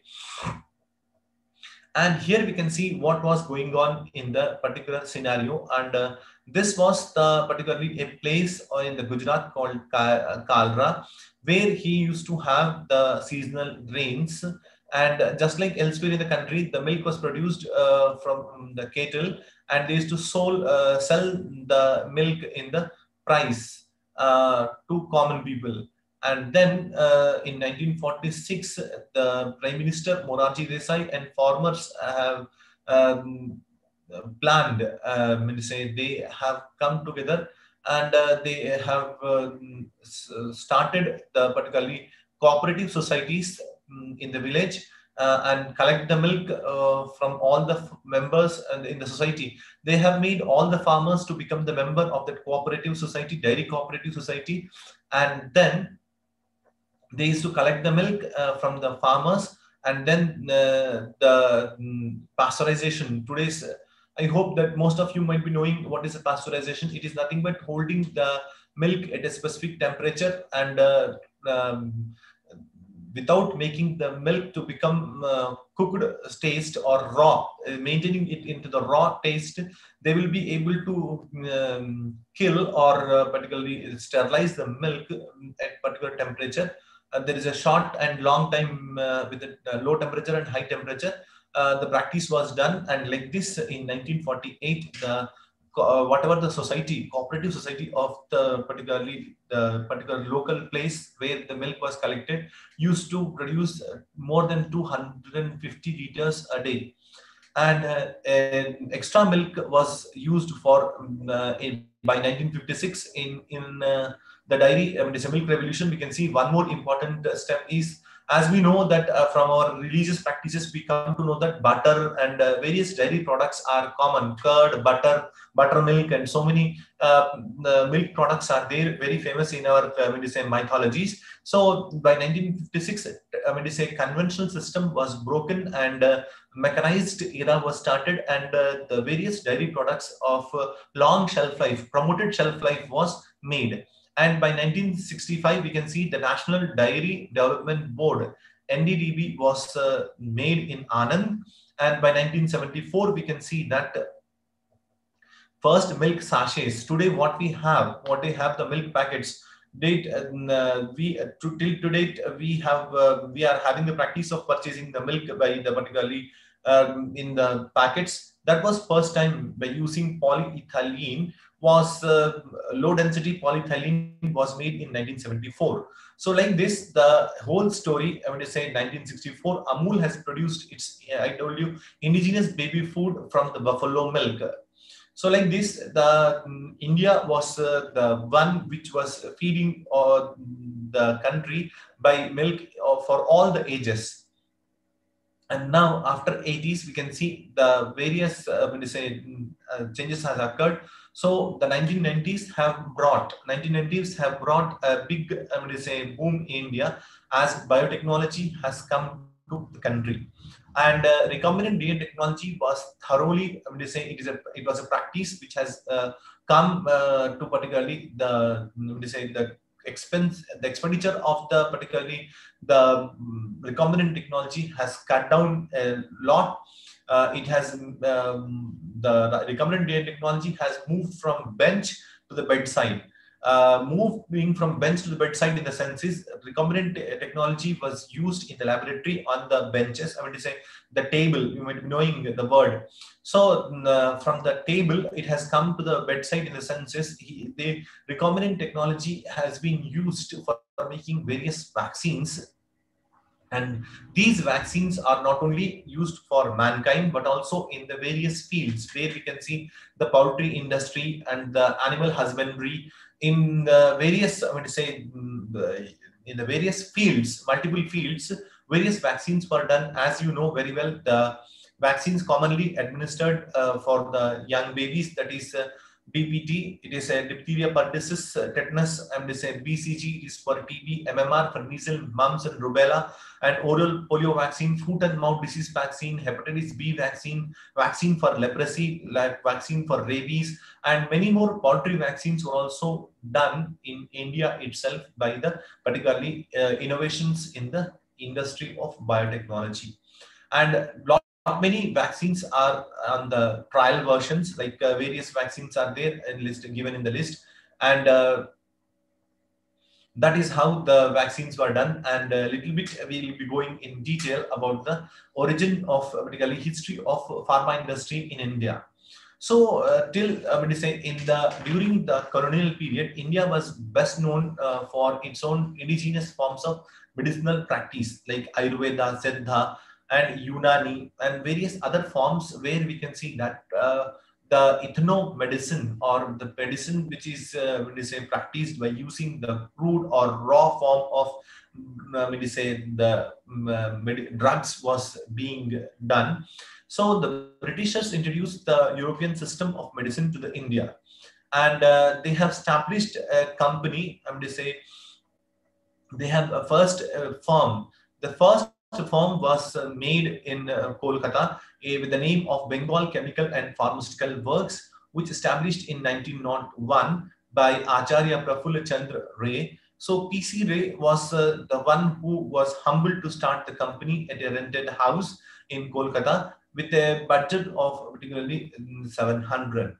And here we can see what was going on in the particular scenario, and uh, this was the particularly a place in the Gujarat called Kalra, where he used to have the seasonal rains. And just like elsewhere in the country, the milk was produced uh, from the cattle, and they used to sold, uh, sell the milk in the price uh, to common people. And then uh, in nineteen forty-six, the Prime Minister Morarji Desai and farmers have um, planned, uh, I mean, say they have come together, and uh, they have uh, started the particularly cooperative societies um, in the village uh, and collect the milk uh, from all the members and in the society. They have made all the farmers to become the member of that cooperative society, dairy cooperative society, and then they used to collect the milk uh, from the farmers, and then uh, the um, pasteurization. Today's, I hope that most of you might be knowing what is a pasteurization. It is nothing but holding the milk at a specific temperature and uh, um, without making the milk to become uh, cooked taste or raw, uh, maintaining it into the raw taste. They will be able to um, kill or uh, particularly sterilize the milk at particular temperature. Uh, there is a short and long time uh, with a uh, low temperature and high temperature. Uh, the practice was done, and like this in nineteen forty-eight, the uh, whatever the society, cooperative society of the particularly the particular local place where the milk was collected, used to produce uh, more than two hundred fifty liters a day, and uh, an extra milk was used for um, uh, in, by nineteen fifty-six in in uh, the dairy, I mean, it's a milk revolution. We can see one more important uh, step is, as we know that uh, from our religious practices, we come to know that butter and uh, various dairy products are common. Curd, butter, buttermilk, and so many uh, the milk products are there, very famous in our uh, I mean, to say mythologies. So by nineteen fifty-six, I mean to say conventional system was broken, and uh, mechanized era was started, and uh, the various dairy products of uh, long shelf life, promoted shelf life was made. And by nineteen sixty-five, we can see the National Dairy Development Board, N D D B, was uh, made in Anand. And by nineteen seventy-four, we can see that first milk sachets. Today, what we have, what they have, the milk packets. Date uh, we uh, to, till to date uh, we have uh, we are having the practice of purchasing the milk by the particularly um, in the packets. That was first time by using polyethylene. Was uh, low density polyethylene was made in nineteen seventy-four. So like this, the whole story, I want to say nineteen sixty-four, Amul has produced its, I told you, indigenous baby food from the buffalo milk. So like this, the um, India was uh, the one which was feeding uh, the country by milk uh, for all the ages. And now after eighties, we can see the various uh, when you say uh, changes has occurred. So the nineteen nineties have brought nineteen nineties have brought a big I mean to say boom in India, as biotechnology has come to the country. And uh, recombinant D N A technology was thoroughly, I mean to say, it is a it was a practice which has uh, come uh, to particularly the I mean to say the expense the expenditure of the particularly the um, recombinant technology has cut down a lot. Uh, it has um, the, the recombinant D N A technology has moved from bench to the bedside. Uh, moving from bench to the bedside in the sense is recombinant technology was used in the laboratory on the benches. I mean to say the table, you might be knowing the word. So uh, from the table, it has come to the bedside in the senses. He, the recombinant technology has been used for making various vaccines, and these vaccines are not only used for mankind, but also in the various fields where we can see the poultry industry and the animal husbandry in the various, I mean to say, in the various fields, multiple fields, various vaccines were done. As you know very well, the vaccines commonly administered uh, for the young babies, that is uh, D P T, it is a diphtheria pertussis, uh, tetanus, I'm to say B C G is for T B, M M R for measles, mumps and rubella, and oral polio vaccine, foot and mouth disease vaccine, hepatitis B vaccine, vaccine for leprosy, like vaccine for rabies, and many more poultry vaccines were also done in India itself by the particularly uh, innovations in the industry of biotechnology. And lot many vaccines are on the trial versions, like uh, various vaccines are there and list given in the list, and uh, that is how the vaccines were done. And a little bit we will be going in detail about the origin of uh, particularly history of pharma industry in India. So uh, till I mean to say in the during the colonial period, India was best known uh, for its own indigenous forms of medicinal practice like Ayurveda, Siddha, and Unani, and various other forms where we can see that uh, the ethno medicine, or the medicine which is uh, when we say practiced by using the crude or raw form of uh, when we say the um, uh, drugs was being done. So the Britishers introduced the European system of medicine to the India, and uh, they have established a company. I'm going to say they have a first uh, firm. The first firm was uh, made in uh, Kolkata uh, with the name of Bengal Chemical and Pharmaceutical Works, which established in nineteen oh one by Acharya Prafulla Chandra Ray. So P C Ray was uh, the one who was humbled to start the company at a rented house in Kolkata with a budget of particularly seven hundred.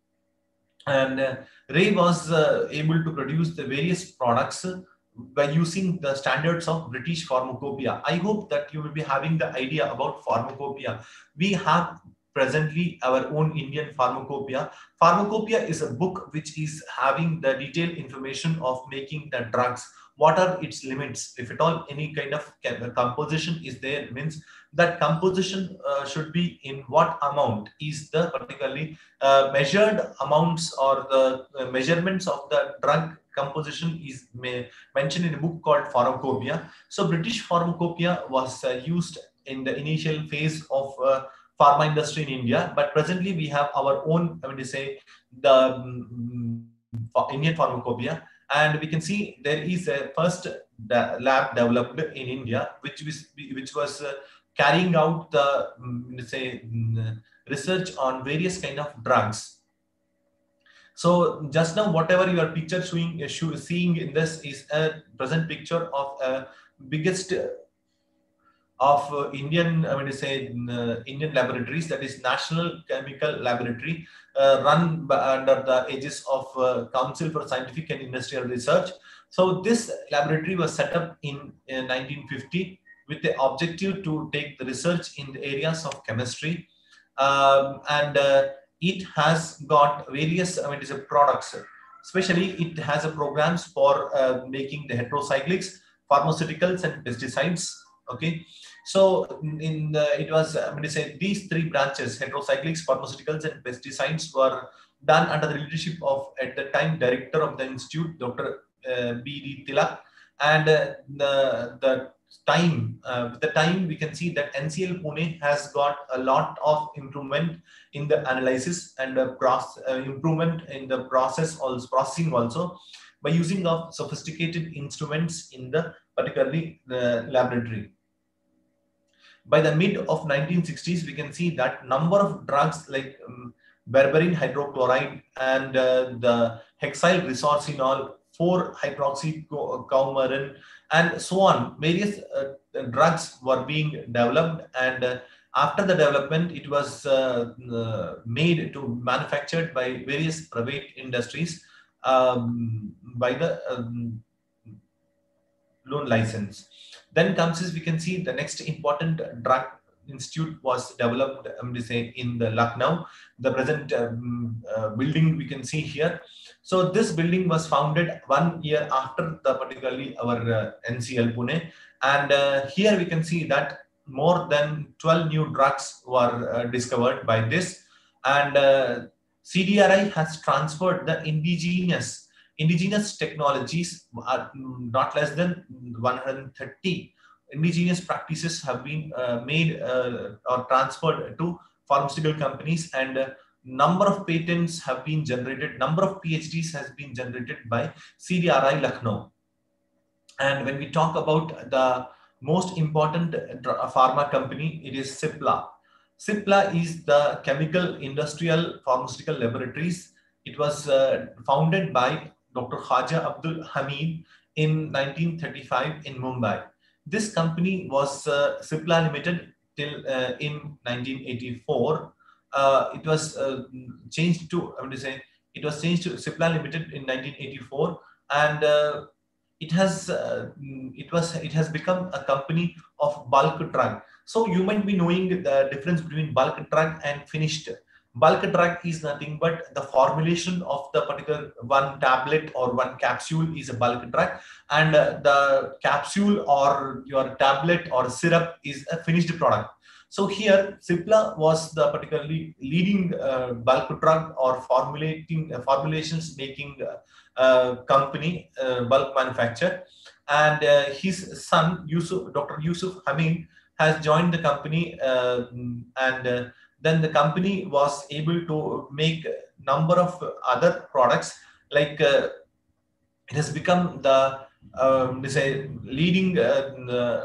And uh, Ray was uh, able to produce the various products uh, by using the standards of British pharmacopoeia. I hope that you will be having the idea about pharmacopoeia. We have presently our own Indian pharmacopoeia. Pharmacopoeia is a book which is having the detailed information of making the drugs. What are its limits? If at all any kind of composition is there, means that composition uh, should be in what amount is the particularly uh, measured amounts, or the uh, measurements of the drug composition is mentioned in a book called Pharmacopoeia. So British Pharmacopoeia was uh, used in the initial phase of uh, pharma industry in India, but presently we have our own, I mean to say, the um, Indian Pharmacopoeia, and we can see there is a first lab developed in India, which was which was uh, carrying out the um, say um, research on various kind of drugs. So just now, whatever your picture showing, uh, show, seeing in this is a present picture of a biggest uh, of uh, Indian, I mean to say, uh, Indian laboratories, that is National Chemical Laboratory, uh, run by, under the aegis of uh, Council for Scientific and Industrial Research. So this laboratory was set up in uh, nineteen fifty with the objective to take the research in the areas of chemistry, um, and uh, it has got various, I mean to say, products. Especially, it has a programs for uh, making the heterocyclics, pharmaceuticals, and pesticides. Okay, so in the, it was, I mean to say, these three branches, heterocyclics, pharmaceuticals, and pesticides, were done under the leadership of, at the time, director of the institute, Doctor Uh, B D Tilak. And uh, the the time, uh, with the time, we can see that N C L Pune has got a lot of improvement in the analysis and uh, process, uh, improvement in the process also, processing also, by using of sophisticated instruments in the particularly the laboratory. By the mid of nineteen sixties, we can see that number of drugs like um, berberine hydrochloride and uh, the hexyl resorcinol, four hydroxy coumarin, and so on, various uh, drugs were being developed. And uh, after the development, it was uh, uh, made to manufactured by various private industries um, by the um, loan license. Then comes is, we can see the next important drug institute was developed, I'm going to say, in the Lucknow, the present um, uh, building we can see here. So this building was founded one year after the particularly our uh, N C L Pune, and uh, here we can see that more than twelve new drugs were uh, discovered by this, and uh, C D R I has transferred the indigenous indigenous technologies, are not less than one hundred thirty indigenous practices have been uh, made uh, or transferred to pharmaceutical companies, and uh, number of patents have been generated, number of P H Ds has been generated by C D R I Lucknow. And when we talk about the most important pharma company, it is Cipla. Cipla is the Chemical Industrial Pharmaceutical Laboratories. It was uh, founded by Doctor Khaja Abdul Hamid in nineteen thirty-five in Mumbai. This company was uh, Cipla Limited till uh, in nineteen eighty-four. Uh, it was uh, changed to, I would say, it was changed to Cipla Limited in nineteen eighty-four, and uh, it has uh, it was it has become a company of bulk drug. So you might be knowing the difference between bulk drug and finished. Bulk drug is nothing but the formulation of the particular one tablet or one capsule is a bulk drug, and uh, the capsule or your tablet or syrup is a finished product. So here Cipla was the particularly leading uh, bulk drug or formulating uh, formulations making uh, uh, company, uh, bulk manufacturer, and uh, his son Yusuf, Doctor Yusuf Hamid, has joined the company, uh, and uh, then the company was able to make number of other products, like uh, it has become the um, say leading uh,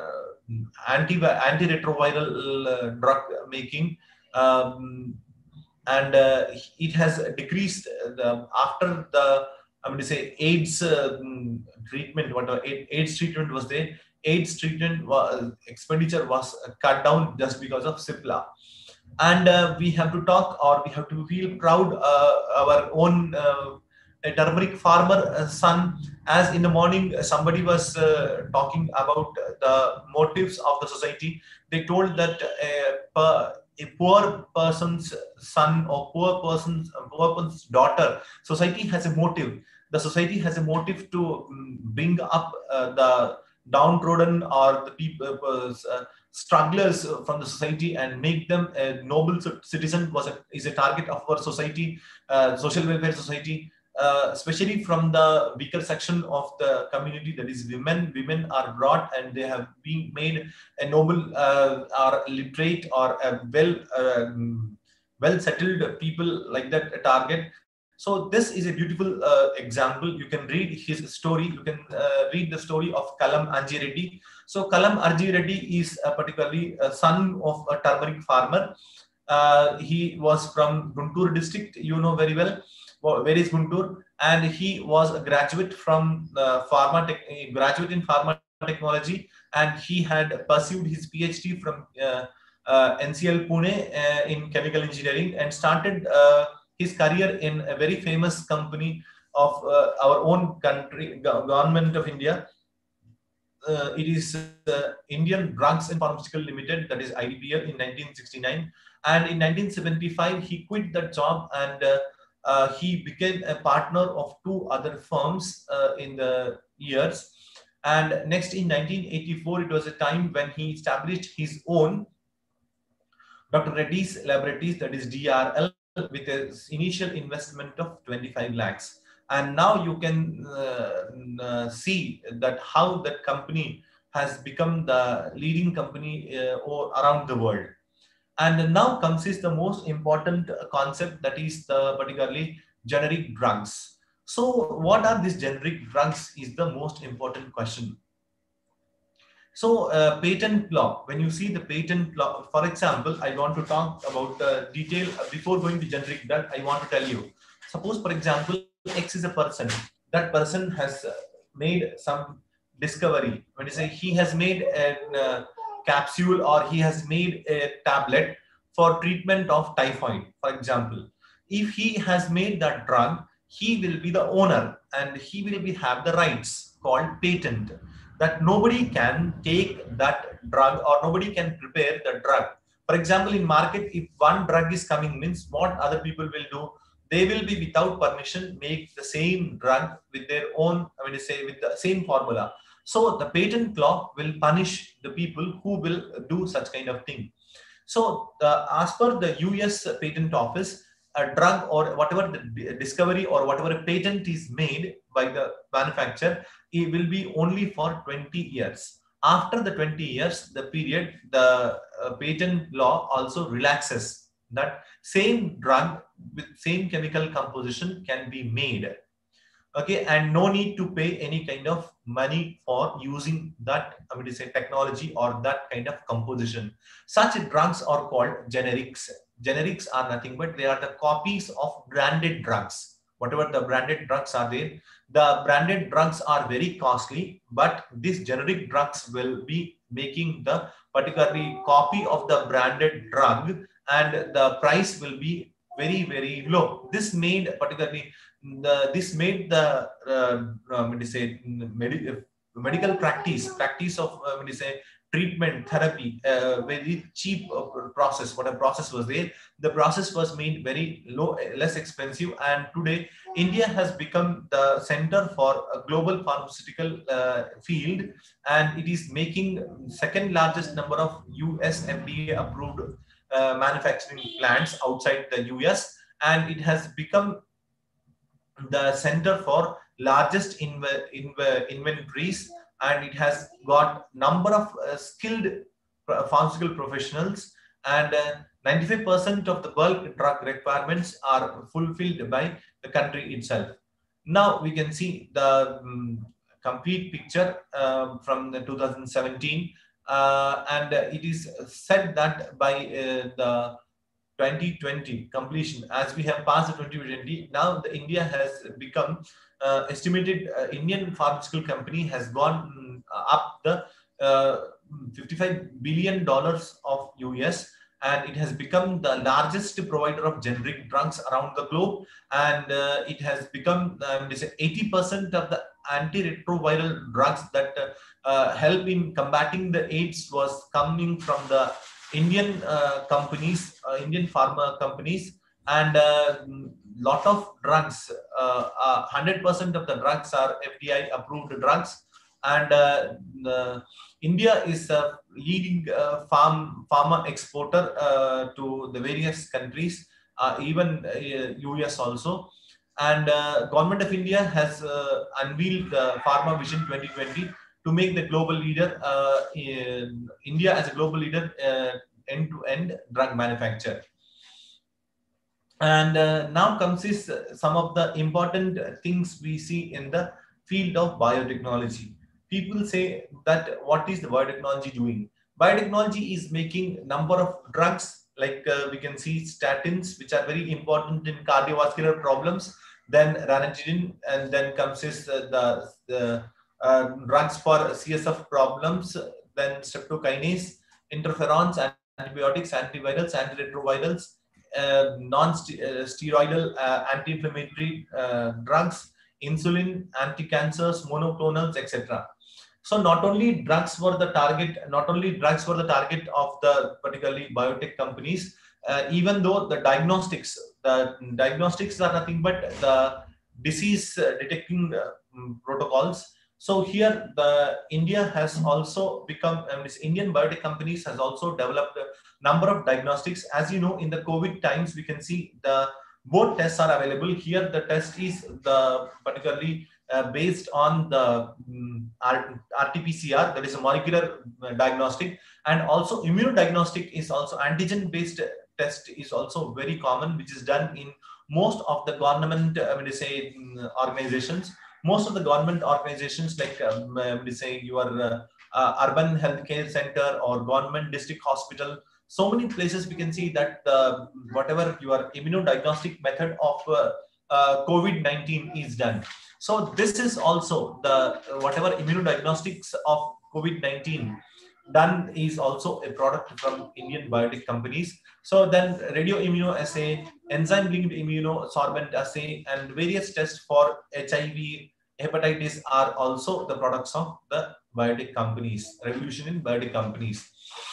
anti antiretroviral uh, drug making, um, and uh, it has decreased the, after the I mean to say AIDS uh, treatment. Whatever AIDS treatment was there, AIDS treatment was, expenditure was cut down just because of Cipla. And uh, we have to talk, or we have to feel proud, uh, our own uh, a turmeric farmer uh, son, as in the morning uh, somebody was uh, talking about the motives of the society. They told that uh, a poor person's son or poor person's poor person's daughter, society has a motive. The society has a motive to um, bring up uh, the downtrodden or the people uh, strugglers from the society and make them a noble citizen was a, is a target of our society, uh, social welfare society, uh, especially from the weaker section of the community, that is women. Women are brought and they have been made a noble uh, or literate or a well uh, well settled people like that, a target. So this is a beautiful uh, example. You can read his story. You can uh, read the story of Kalam Anji Reddy. So Kalam Anji Reddy is a particularly a son of a turmeric farmer. Uh, he was from Guntur district, you know very well. Where is Guntur? And he was a graduate from uh, pharma tech, graduate in pharma technology, and he had pursued his PhD from uh, uh, N C L Pune uh, in chemical engineering, and started uh, his career in a very famous company of uh, our own country, government of India. Uh, it is uh, Indian Drugs and Pharmaceutical Limited, that is I D P L, in nineteen sixty-nine. And in nineteen seventy-five, he quit that job, and uh, uh, he became a partner of two other firms uh, in the years. And next, in nineteen eighty-four, it was a time when he established his own Doctor Reddy's Laboratories, that is D R L, with an initial investment of twenty-five lakhs. And now you can uh, uh, see that how that company has become the leading company uh, or around the world. And now comes is the most important concept, that is the particularly generic drugs. So what are these generic drugs is the most important question. So uh, patent law, when you see the patent law, for example, I want to talk about the detail before going to generic drug. I want to tell you, suppose for example, X is a person. That person has made some discovery. When you say he has made a uh, capsule, or he has made a tablet for treatment of typhoid, for example. If he has made that drug, he will be the owner, and he will be have the rights called patent, that nobody can take that drug or nobody can prepare the drug. For example, in market, if one drug is coming, means what other people will do? They will be without permission make the same drug with their own, I mean to say, with the same formula. So the patent law will punish the people who will do such kind of thing. So uh, as per the U S patent office, a drug or whatever the discovery or whatever a patent is made by the manufacturer, it will be only for twenty years. After the twenty years, the period, the uh, patent law also relaxes. That same drug with same chemical composition can be made. Okay, and no need to pay any kind of money for using that, I mean to say, technology or that kind of composition. Such drugs are called generics. Generics are nothing but they are the copies of branded drugs. Whatever the branded drugs are there, the branded drugs are very costly, but these generic drugs will be making the particularly copy of the branded drug, and the price will be very, very low. This made particularly the this made the uh, uh, say med medical practice practice of uh, say treatment therapy uh, very cheap uh, process. What a process was there, the process was made very low, less expensive, and today India has become the center for a global pharmaceutical uh, field, and it is making second largest number of U S F D A approved uh, manufacturing plants outside the U S, and it has become the center for largest inv inv inventories, and it has got number of uh, skilled pharmaceutical professionals, and ninety-five percent uh, of the bulk drug requirements are fulfilled by the country itself. Now we can see the um, complete picture uh, from the two thousand seventeen. uh, and it is said that by uh, the twenty twenty completion, as we have passed the twenty twenty, now the India has become uh, estimated uh, Indian pharmaceutical company has gone mm, up the uh, fifty-five billion dollars of U S, and it has become the largest provider of generic drugs around the globe, and uh, it has become um, eighty percent of the antiretroviral drugs that uh, uh, help in combating the AIDS was coming from the Indian uh, companies, uh, Indian pharma companies, and uh, lot of drugs, uh, uh, one hundred percent of the drugs are F D I approved drugs, and uh, the, India is a leading uh, farm pharma exporter uh, to the various countries, uh, even uh, U S also. And uh, Government of India has uh, unveiled the Pharma Vision twenty twenty to make the global leader, uh, in India as a global leader, uh, end-to-end drug manufacture. And uh, now comes is uh, some of the important things we see in the field of biotechnology. People say that what is the biotechnology doing? Biotechnology is making number of drugs, like uh, we can see statins, which are very important in cardiovascular problems. Then ranitidine, and then comes is uh, the, the uh, drugs for C S F problems. Then streptokinase, interferons, antibiotics, antivirals, antiretrovirals, uh, non-steroidal uh, anti-inflammatory uh, drugs, insulin, anti-cancers, monoclonals, et cetera. So not only drugs were the target, not only drugs were the target of the particularly biotech companies, uh, even though the diagnostics, the diagnostics are nothing but the disease uh, detecting uh, protocols. So here the India has also become, um, this Indian biotech companies has also developed a number of diagnostics. As you know, in the COVID times, we can see the both tests are available. Here the test is the particularly uh, based on the um, R T P C R, that is a molecular diagnostic, and also immunodiagnostic is also antigen based test is also very common, which is done in most of the government, I mean to say, organizations. Most of the government organizations, like um, I mean to say your uh, uh, urban healthcare center or government district hospital, so many places we can see that uh, whatever your immunodiagnostic method of uh, uh, COVID nineteen is done. So this is also the whatever immunodiagnostics of COVID nineteen done is also a product from Indian biotech companies. So then radio immunoassay, enzyme linked immunosorbent assay, and various tests for H I V, hepatitis are also the products of the biotech companies, revolution in biotech companies.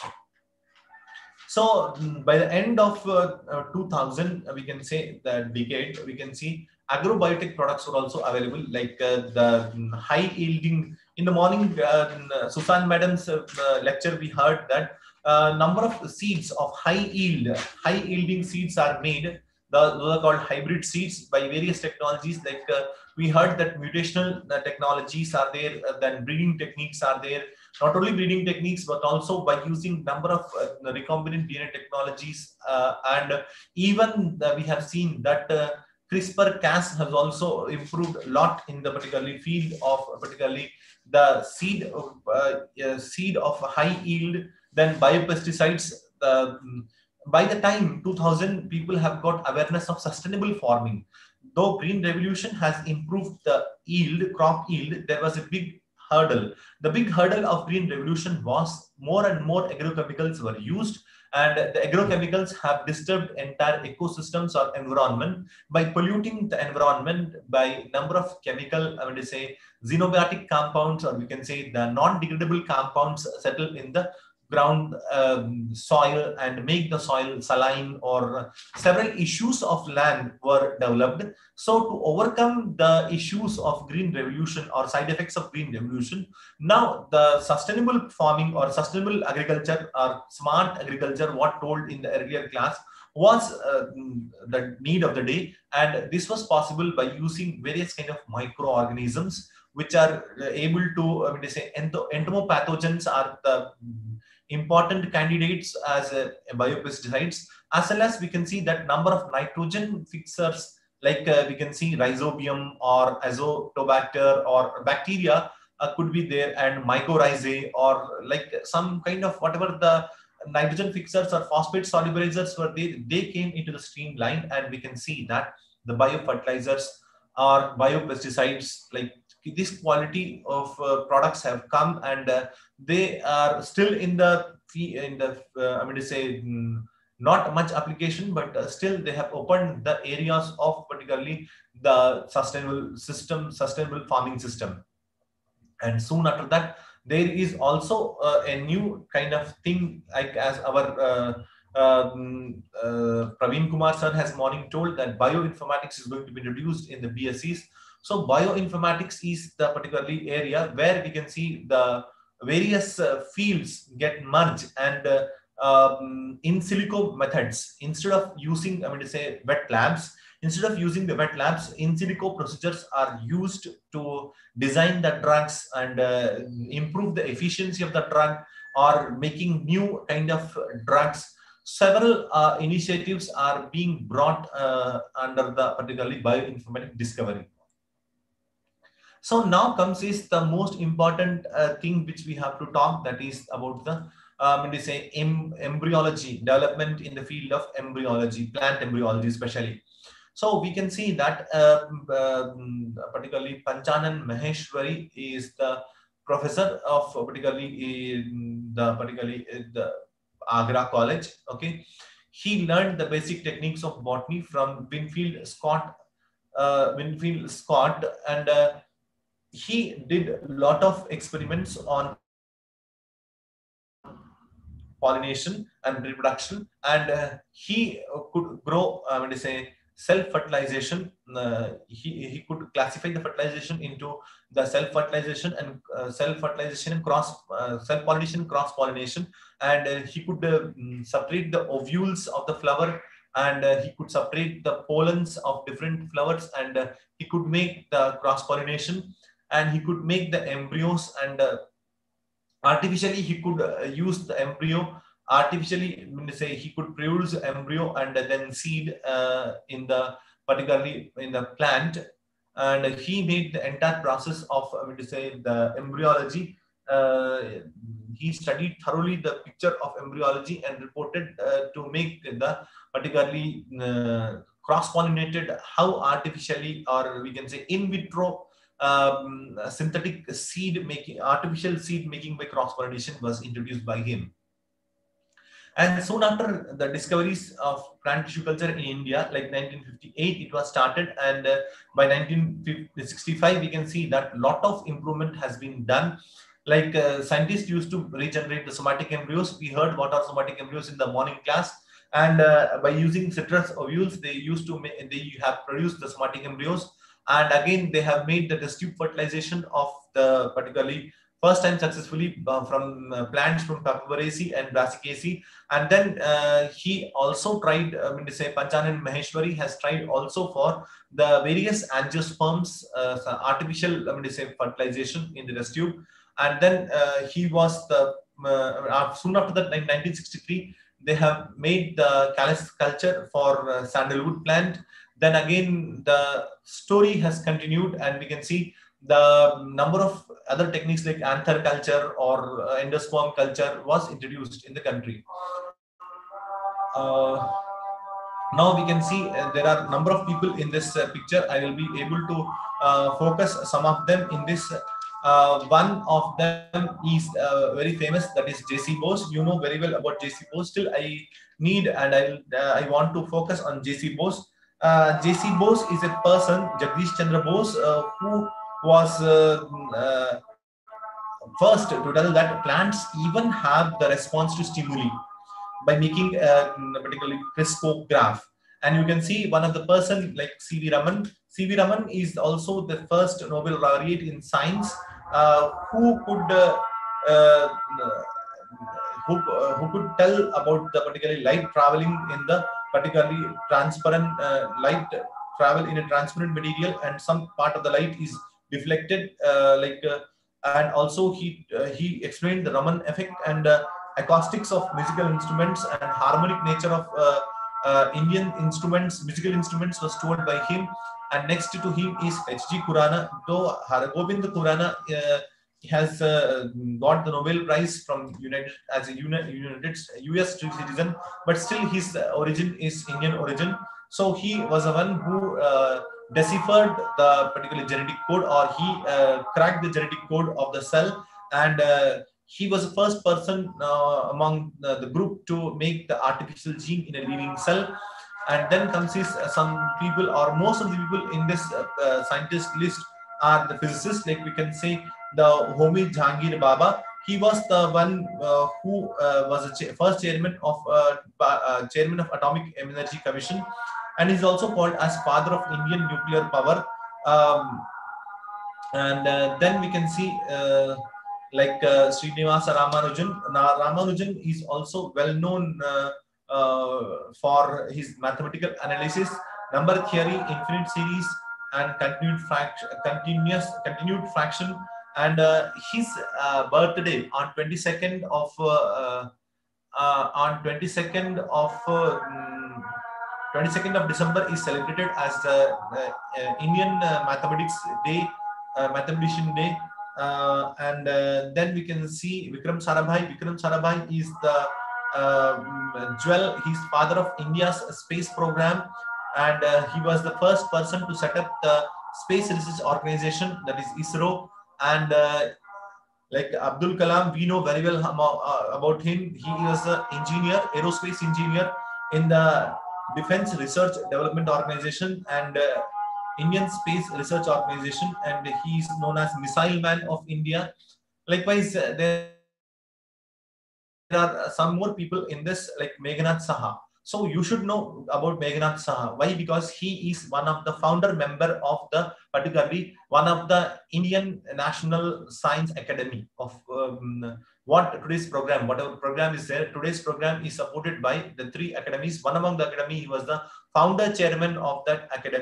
So by the end of uh, uh, two thousand, we can say the decade, we can see agrobiotech products were also available, like uh, the high yielding. In the morning, uh, Susan Madam's uh, lecture, we heard that uh, number of seeds of high yield, high yielding seeds are made. The, those are called hybrid seeds by various technologies. Like uh, we heard that mutational uh, technologies are there, uh, then breeding techniques are there. Not only breeding techniques, but also by using number of uh, recombinant D N A technologies, uh, and even uh, we have seen that uh, CRISPR Cas has also improved a lot in the particularly field of particularly the seed of, uh, uh, seed of high yield, then biopesticides. Uh, by the time two thousand, people have got awareness of sustainable farming. Though green revolution has improved the yield, crop yield, there was a big hurdle. The big hurdle of green revolution was more and more agrochemicals were used, and the agrochemicals have disturbed entire ecosystems or environment by polluting the environment by number of chemical, I mean to say, xenobiotic compounds, or we can say the non-degradable compounds settle in the ground um, soil and make the soil saline, or several issues of land were developed. So to overcome the issues of green revolution or side effects of green revolution, now the sustainable farming or sustainable agriculture or smart agriculture, what told in the earlier class, was uh, the need of the day. And this was possible by using various kind of microorganisms which are able to, I mean to say, entomopathogens are the important candidates as uh, biopesticides, as well as we can see that number of nitrogen fixers, like uh, we can see rhizobium or azotobacter or bacteria, uh, could be there, and mycorrhizae, or like some kind of whatever the nitrogen fixers or phosphate solubilizers were there, they came into the streamline, and we can see that the biofertilizers or biopesticides, like this quality of uh, products have come, and uh, they are still in the in the uh, I mean to say mm, not much application, but uh, still they have opened the areas of particularly the sustainable system, sustainable farming system. And soon after that, there is also uh, a new kind of thing, like as our uh, um, uh, Praveen Kumar sir has morning told, that bioinformatics is going to be introduced in the B S Cs. So bioinformatics is the particularly area where we can see the various uh, fields get merged, and uh, um, in silico methods, instead of using, I mean to say, wet labs, instead of using the wet labs, in silico procedures are used to design the drugs and uh, improve the efficiency of the drug, or making new kind of drugs. Several uh, initiatives are being brought uh, under the particularly bioinformatics discovery. So now comes is the most important uh, thing which we have to talk, that is about the um, we say em embryology, development in the field of embryology, plant embryology especially. So we can see that uh, uh, particularly Panchanan Maheshwari is the professor of particularly in the particularly in the Agra College. Okay, he learned the basic techniques of botany from Winfield Scott, uh, Winfield Scott, and uh, he did a lot of experiments on pollination and reproduction, and uh, he could grow, I mean to say, self-fertilization. Uh, he, he could classify the fertilization into the self-fertilization and uh, self-fertilization and cross uh, self-pollination, cross-pollination, and uh, he could uh, separate the ovules of the flower, and uh, he could separate the pollens of different flowers, and uh, he could make the cross-pollination, and he could make the embryos, and uh, artificially he could uh, use the embryo artificially, I mean to say, he could produce embryo and then seed uh, in the particularly in the plant, and he made the entire process of, I mean to say, the embryology. Uh, he studied thoroughly the picture of embryology and reported uh, to make the particularly uh, cross-pollinated, how artificially, or we can say in vitro, um, synthetic seed making, artificial seed making by cross-pollination was introduced by him. And soon after the discoveries of plant tissue culture in India, like nineteen fifty-eight, it was started, and uh, by nineteen sixty-five, we can see that a lot of improvement has been done. Like uh, scientists used to regenerate the somatic embryos. We heard what are somatic embryos in the morning class, and uh, by using citrus ovules, they used to make, they have produced the somatic embryos. And again, they have made the test tube fertilization of the particularly first time successfully uh, from uh, plants from Papaveraceae and Brassicaceae. And then uh, he also tried, I mean to say, Panchanan Maheshwari has tried also for the various angiosperms, uh, artificial, I mean to say, fertilization in the test tube. And then uh, he was the, uh, soon after that, in nineteen sixty-three, they have made the callus culture for uh, sandalwood plant. Then again, the story has continued, and we can see the number of other techniques like anther culture or uh, endosperm culture was introduced in the country. Uh, now we can see uh, there are a number of people in this uh, picture. I will be able to uh, focus some of them in this. Uh, one of them is uh, very famous, that is J C Bose. You know very well about J C Bose. Still, I need and I uh, I want to focus on J C Bose. Uh, J C Bose is a person, Jagdish Chandra Bose, uh, who was uh, uh, first to tell that plants even have the response to stimuli by making a particularly crispograph. And you can see one of the person like C V Raman. C V Raman is also the first Nobel laureate in science uh, who could uh, uh, who, uh, who could tell about the particularly light traveling in the particularly transparent uh, light travel in a transparent material, and some part of the light is deflected, uh, like uh, and also he uh, he explained the Raman effect and uh, acoustics of musical instruments and harmonic nature of uh, uh, Indian instruments, musical instruments was told by him. And next to him is H G Khurana. Though Hargobind Khurana uh, has uh, got the Nobel Prize from United as a United U S citizen, but still his origin is Indian origin. So he was the one who uh, deciphered the particular genetic code, or he uh, cracked the genetic code of the cell, and uh, he was the first person uh, among the, the group to make the artificial gene in a living cell. And then comes his uh, some people, or most of the people in this uh, uh, scientist list are the physicists. Like we can say the Homi Jahangir Baba. He was the one uh, who uh, was the cha first chairman of uh, uh, chairman of Atomic Energy Commission, and he's also called as father of Indian nuclear power. Um, and uh, then we can see uh, like uh, Srinivasa Ramanujan. Now, Ramanujan is also well known uh, uh, for his mathematical analysis, number theory, infinite series, and continued fraction, continuous continued fraction. And uh, his uh, birthday on twenty-second of uh, uh, uh, on twenty-second of uh, mm, twenty-second of December is celebrated as the uh, uh, Indian uh, Mathematics Day, uh, Mathematician Day. Uh, and uh, then we can see Vikram Sarabhai. Vikram Sarabhai is the uh, mm, jewel. He's father of India's space program, and uh, he was the first person to set up the Space Research Organization, that is ISRO. And uh, like Abdul Kalam, we know very well about him. He was an engineer, aerospace engineer in the Defense Research Development Organization and uh, Indian Space Research Organization, and he is known as Missile Man of India. Likewise, uh, there are some more people in this, like Meghnad Saha. So you should know about Meghnad Saha. Why? Because he is one of the founder member of the, particularly one of the Indian National Science Academy of um, what today's program, whatever program is there. Today's program is supported by the three academies. One among the academy, he was the founder chairman of that academy.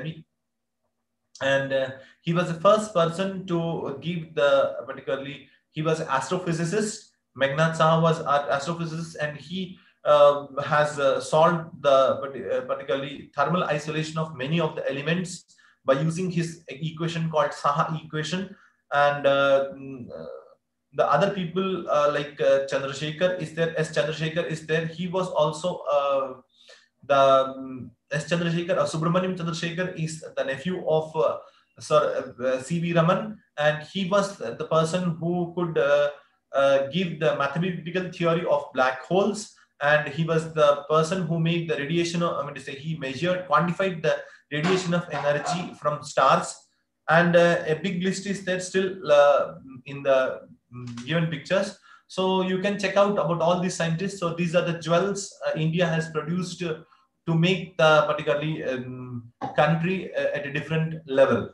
And uh, he was the first person to give the, particularly he was astrophysicist. Meghnad Saha was an astrophysicist, and he uh, has uh, solved the particularly thermal isolation of many of the elements by using his equation called Saha equation. And uh, the other people uh, like uh, Chandrasekhar is there, S. Chandrasekhar is there. He was also uh, the um, S. Chandrasekhar, uh, Subramaniam Chandrasekhar is the nephew of uh, Sir uh, C V Raman, and he was the person who could uh, uh, give the mathematical theory of black holes, and he was the person who made the radiation of, I mean to say, he measured, quantified the radiation of energy from stars. And uh, a big list is there still uh, in the given pictures. So you can check out about all these scientists. So these are the jewels uh, India has produced uh, to make the particularly um, country uh, at a different level.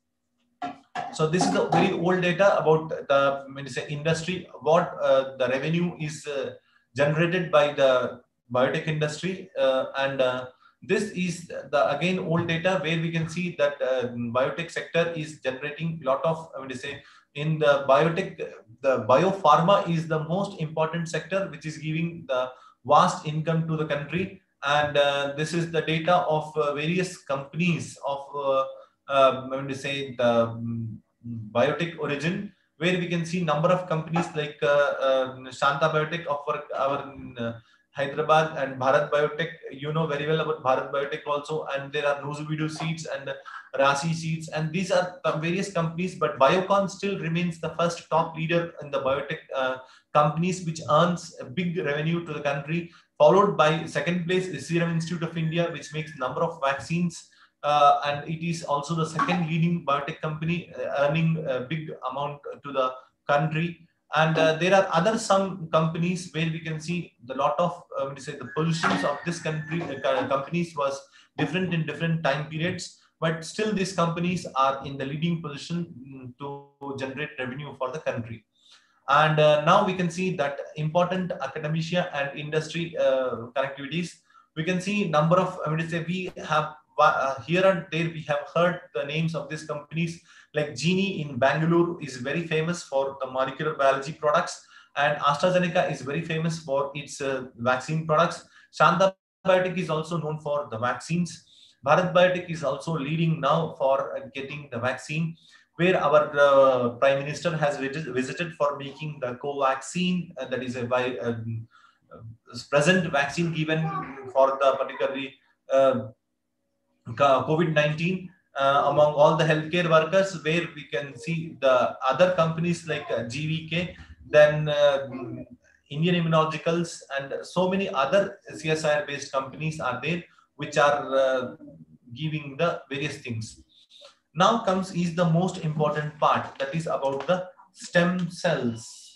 So this is the very old data about the, when you say, industry, what uh, the revenue is uh, generated by the biotech industry, uh, and uh, this is the again old data where we can see that uh, biotech sector is generating a lot of, I mean to say, in the biotech, the biopharma is the most important sector which is giving the vast income to the country. And uh, this is the data of uh, various companies of uh, uh, I mean to say the um, biotech origin, where we can see number of companies like uh, uh, Shanta Biotech of our, our uh, Hyderabad, and Bharat Biotech. You know very well about Bharat Biotech also, and there are Nuzuvidu seeds and Rasi seeds, and these are the various companies. But Biocon still remains the first top leader in the biotech uh, companies, which earns a big revenue to the country. Followed by second place is Serum Institute of India, which makes number of vaccines. Uh, and it is also the second leading biotech company, uh, earning a big amount to the country. And uh, there are other some companies where we can see the lot of uh, we say the positions of this country uh, companies was different in different time periods, but still these companies are in the leading position to generate revenue for the country. And uh, now we can see that important academia and industry uh, connectivities. We can see number of, I mean to say, we have uh, here and there we have heard the names of these companies, like Genie in Bangalore is very famous for the molecular biology products, and AstraZeneca is very famous for its uh, vaccine products. Shanta Biotech is also known for the vaccines. Bharat Biotech is also leading now for uh, getting the vaccine. where our uh, Prime Minister has visited for making the co-vaccine, uh, that is a by, um, uh, present vaccine given for the particularly uh, COVID nineteen uh, among all the healthcare workers, where we can see the other companies like uh, G V K, then uh, Indian Immunologicals, and so many other C S I R-based companies are there, which are uh, giving the various things. Now comes is the most important part, that is about the stem cells.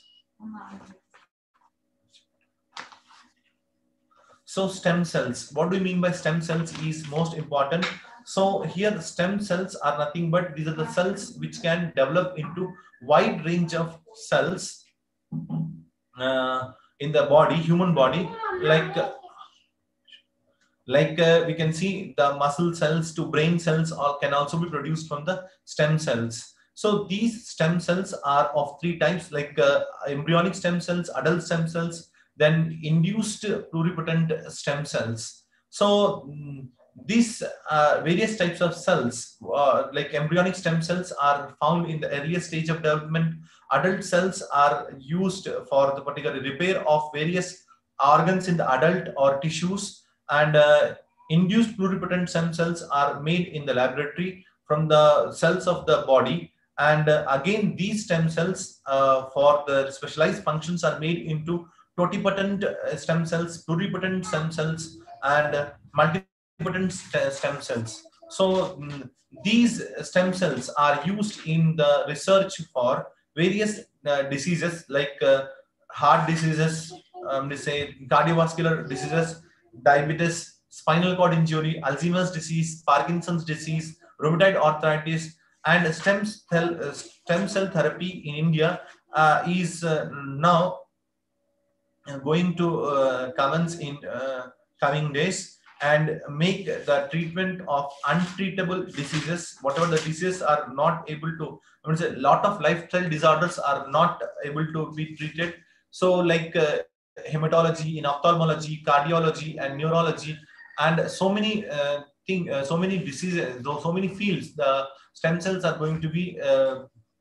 So stem cells, what do you mean by stem cells is most important. So here the stem cells are nothing but these are the cells which can develop into wide range of cells uh, in the body, human body, like uh, like uh, we can see the muscle cells to brain cells all can also be produced from the stem cells. So these stem cells are of three types, like uh, embryonic stem cells, adult stem cells, then induced pluripotent stem cells. So mm, these uh, various types of cells, uh, like embryonic stem cells, are found in the earliest stage of development. Adult cells are used for the particular repair of various organs in the adult or tissues, and uh, induced pluripotent stem cells are made in the laboratory from the cells of the body. And uh, again, these stem cells uh, for the specialized functions are made into totipotent stem cells, pluripotent stem cells, and uh, multipotent st stem cells. So mm, these stem cells are used in the research for various uh, diseases, like uh, heart diseases, um, they say cardiovascular diseases, diabetes, spinal cord injury, Alzheimer's disease, Parkinson's disease, rheumatoid arthritis. And stem cell uh, stem cell therapy in India uh, is uh, now going to uh, commence in uh, coming days, and make the treatment of untreatable diseases, whatever the diseases are not able to, I mean, a lot of lifestyle disorders are not able to be treated. So like uh, hematology, in ophthalmology, cardiology, and neurology, and so many uh, thing, uh, so many diseases, so, so many fields, the stem cells are going to be uh,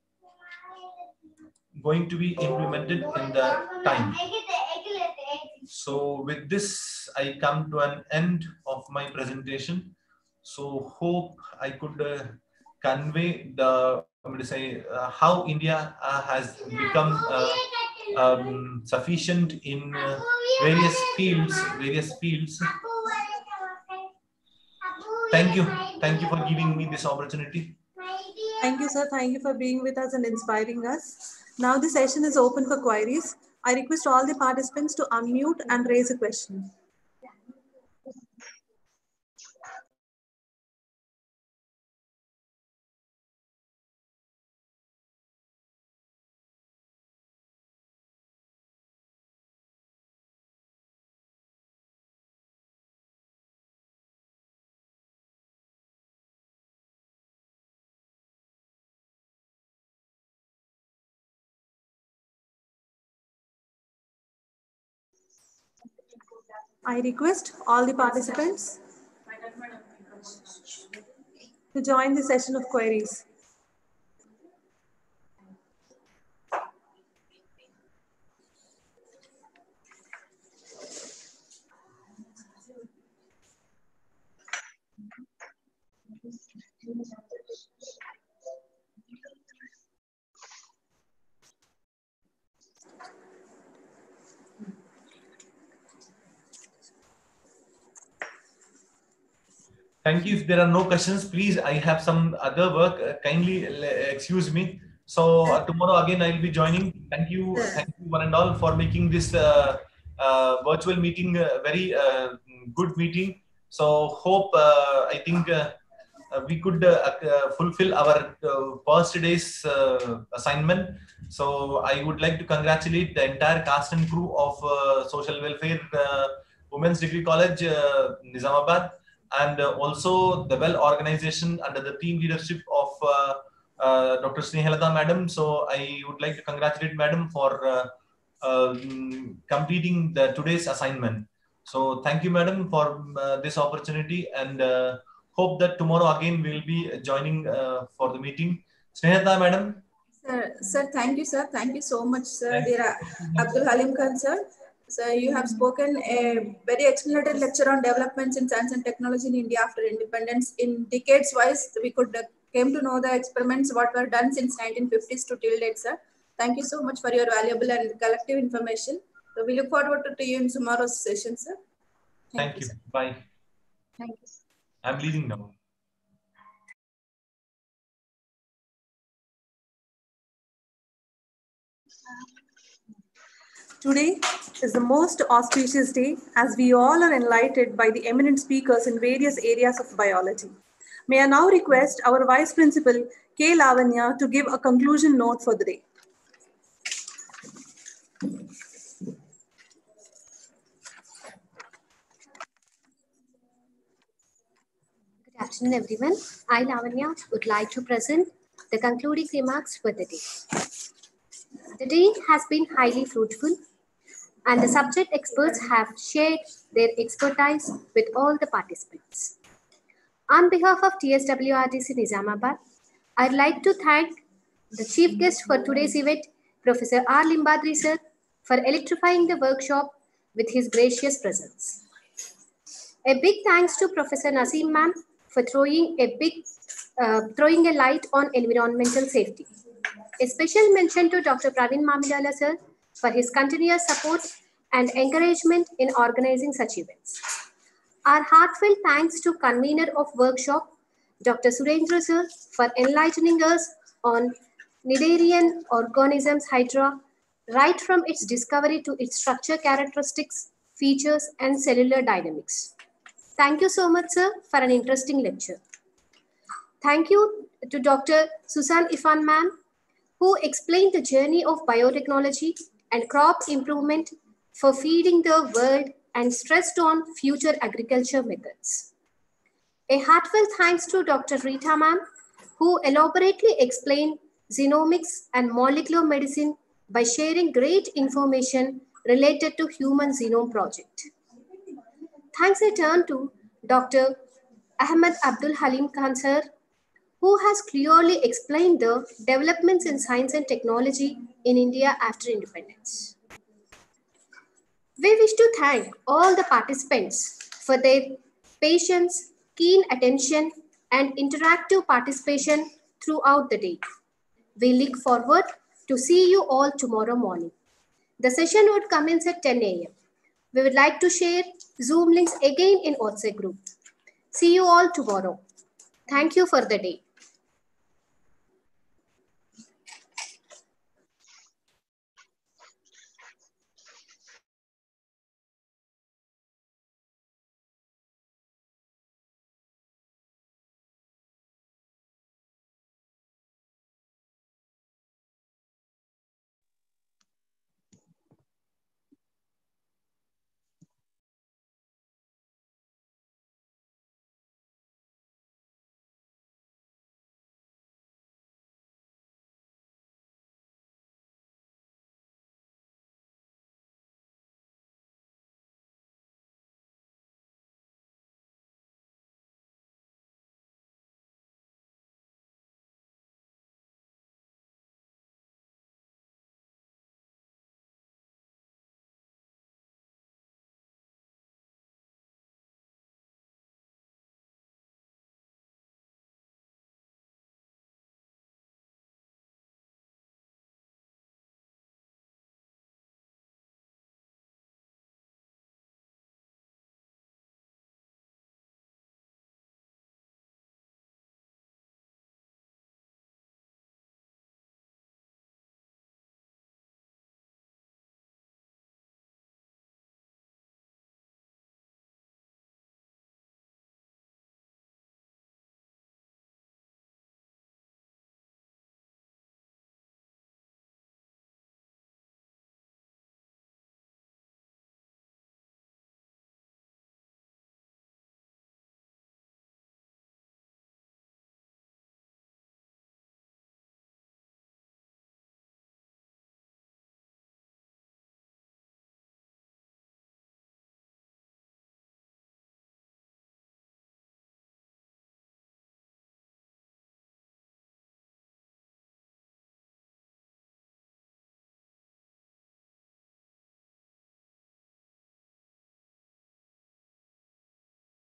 going to be implemented in the time. So with this, I come to an end of my presentation. So hope I could uh, convey the, I'm going to say, uh, how India uh, has become uh, um, sufficient in uh, various fields, various fields. Thank you. Thank you for giving me this opportunity. Thank you, sir. Thank you for being with us and inspiring us. Now the session is open for queries. I request all the participants to unmute and raise a question. I request all the participants to join the session of queries. Thank you. If there are no questions, please, I have some other work. Uh, kindly excuse me. So uh, tomorrow again, I'll be joining. Thank you. Thank you one and all for making this uh, uh, virtual meeting uh, very uh, good meeting. So hope, uh, I think uh, uh, we could uh, uh, fulfill our uh, first day's uh, assignment. So I would like to congratulate the entire cast and crew of uh, Social Welfare uh, Women's Degree College, uh, Nizamabad, and uh, also the well organization under the team leadership of uh, uh, Doctor Snehalata Madam. So I would like to congratulate Madam for uh, uh, completing the today's assignment. So thank you, Madam, for uh, this opportunity, and uh, hope that tomorrow again we'll be joining uh, for the meeting. Snehata, madam. Sir, sir, thank you, sir. Thank you so much, sir. Thank Dear Abdul Halim Khan, sir. Sir, you have spoken a very explanatory lecture on developments in science and technology in India after independence. In decades wise, we could uh, came to know the experiments what were done since nineteen fifties to till date, sir. Thank you so much for your valuable and collective information. So we look forward to, to you in tomorrow's session, sir. Thank, Thank you, you. sir. Bye. Thank you. I'm leaving now. Today is the most auspicious day as we all are enlightened by the eminent speakers in various areas of biology. May I now request our Vice Principal, K. Lavanya, to give a conclusion note for the day. Good afternoon, everyone. I, Lavanya, would like to present the concluding remarks for the day. The day has been highly fruitful, and the subject experts have shared their expertise with all the participants. On behalf of T S W R E I S Nizamabad, I'd like to thank the chief guest for today's event, Professor R. Limbadri sir, for electrifying the workshop with his gracious presence. A big thanks to Professor Naseem ma'am for throwing a big uh, throwing a light on environmental safety. A special mention to Doctor Praveen Mamidala sir for his continuous support and encouragement in organizing such events. Our heartfelt thanks to convener of workshop, Doctor Surendra sir, for enlightening us on Cnidarian organisms Hydra, right from its discovery to its structure characteristics, features, and cellular dynamics. Thank you so much, sir, for an interesting lecture. Thank you to Doctor Susan Ifan ma'am, who explained the journey of biotechnology and crop improvement for feeding the world and stressed on future agriculture methods. A heartfelt thanks to Doctor Rita ma'am, who elaborately explained genomics and molecular medicine by sharing great information related to Human Genome Project. Thanks I turn to Doctor Ahmed Abdul Halim Khan sir, who has clearly explained the developments in science and technology in India after independence. We wish to thank all the participants for their patience, keen attention, and interactive participation throughout the day. We look forward to see you all tomorrow morning. The session would commence at ten A M We would like to share Zoom links again in WhatsApp group. See you all tomorrow. Thank you for the day.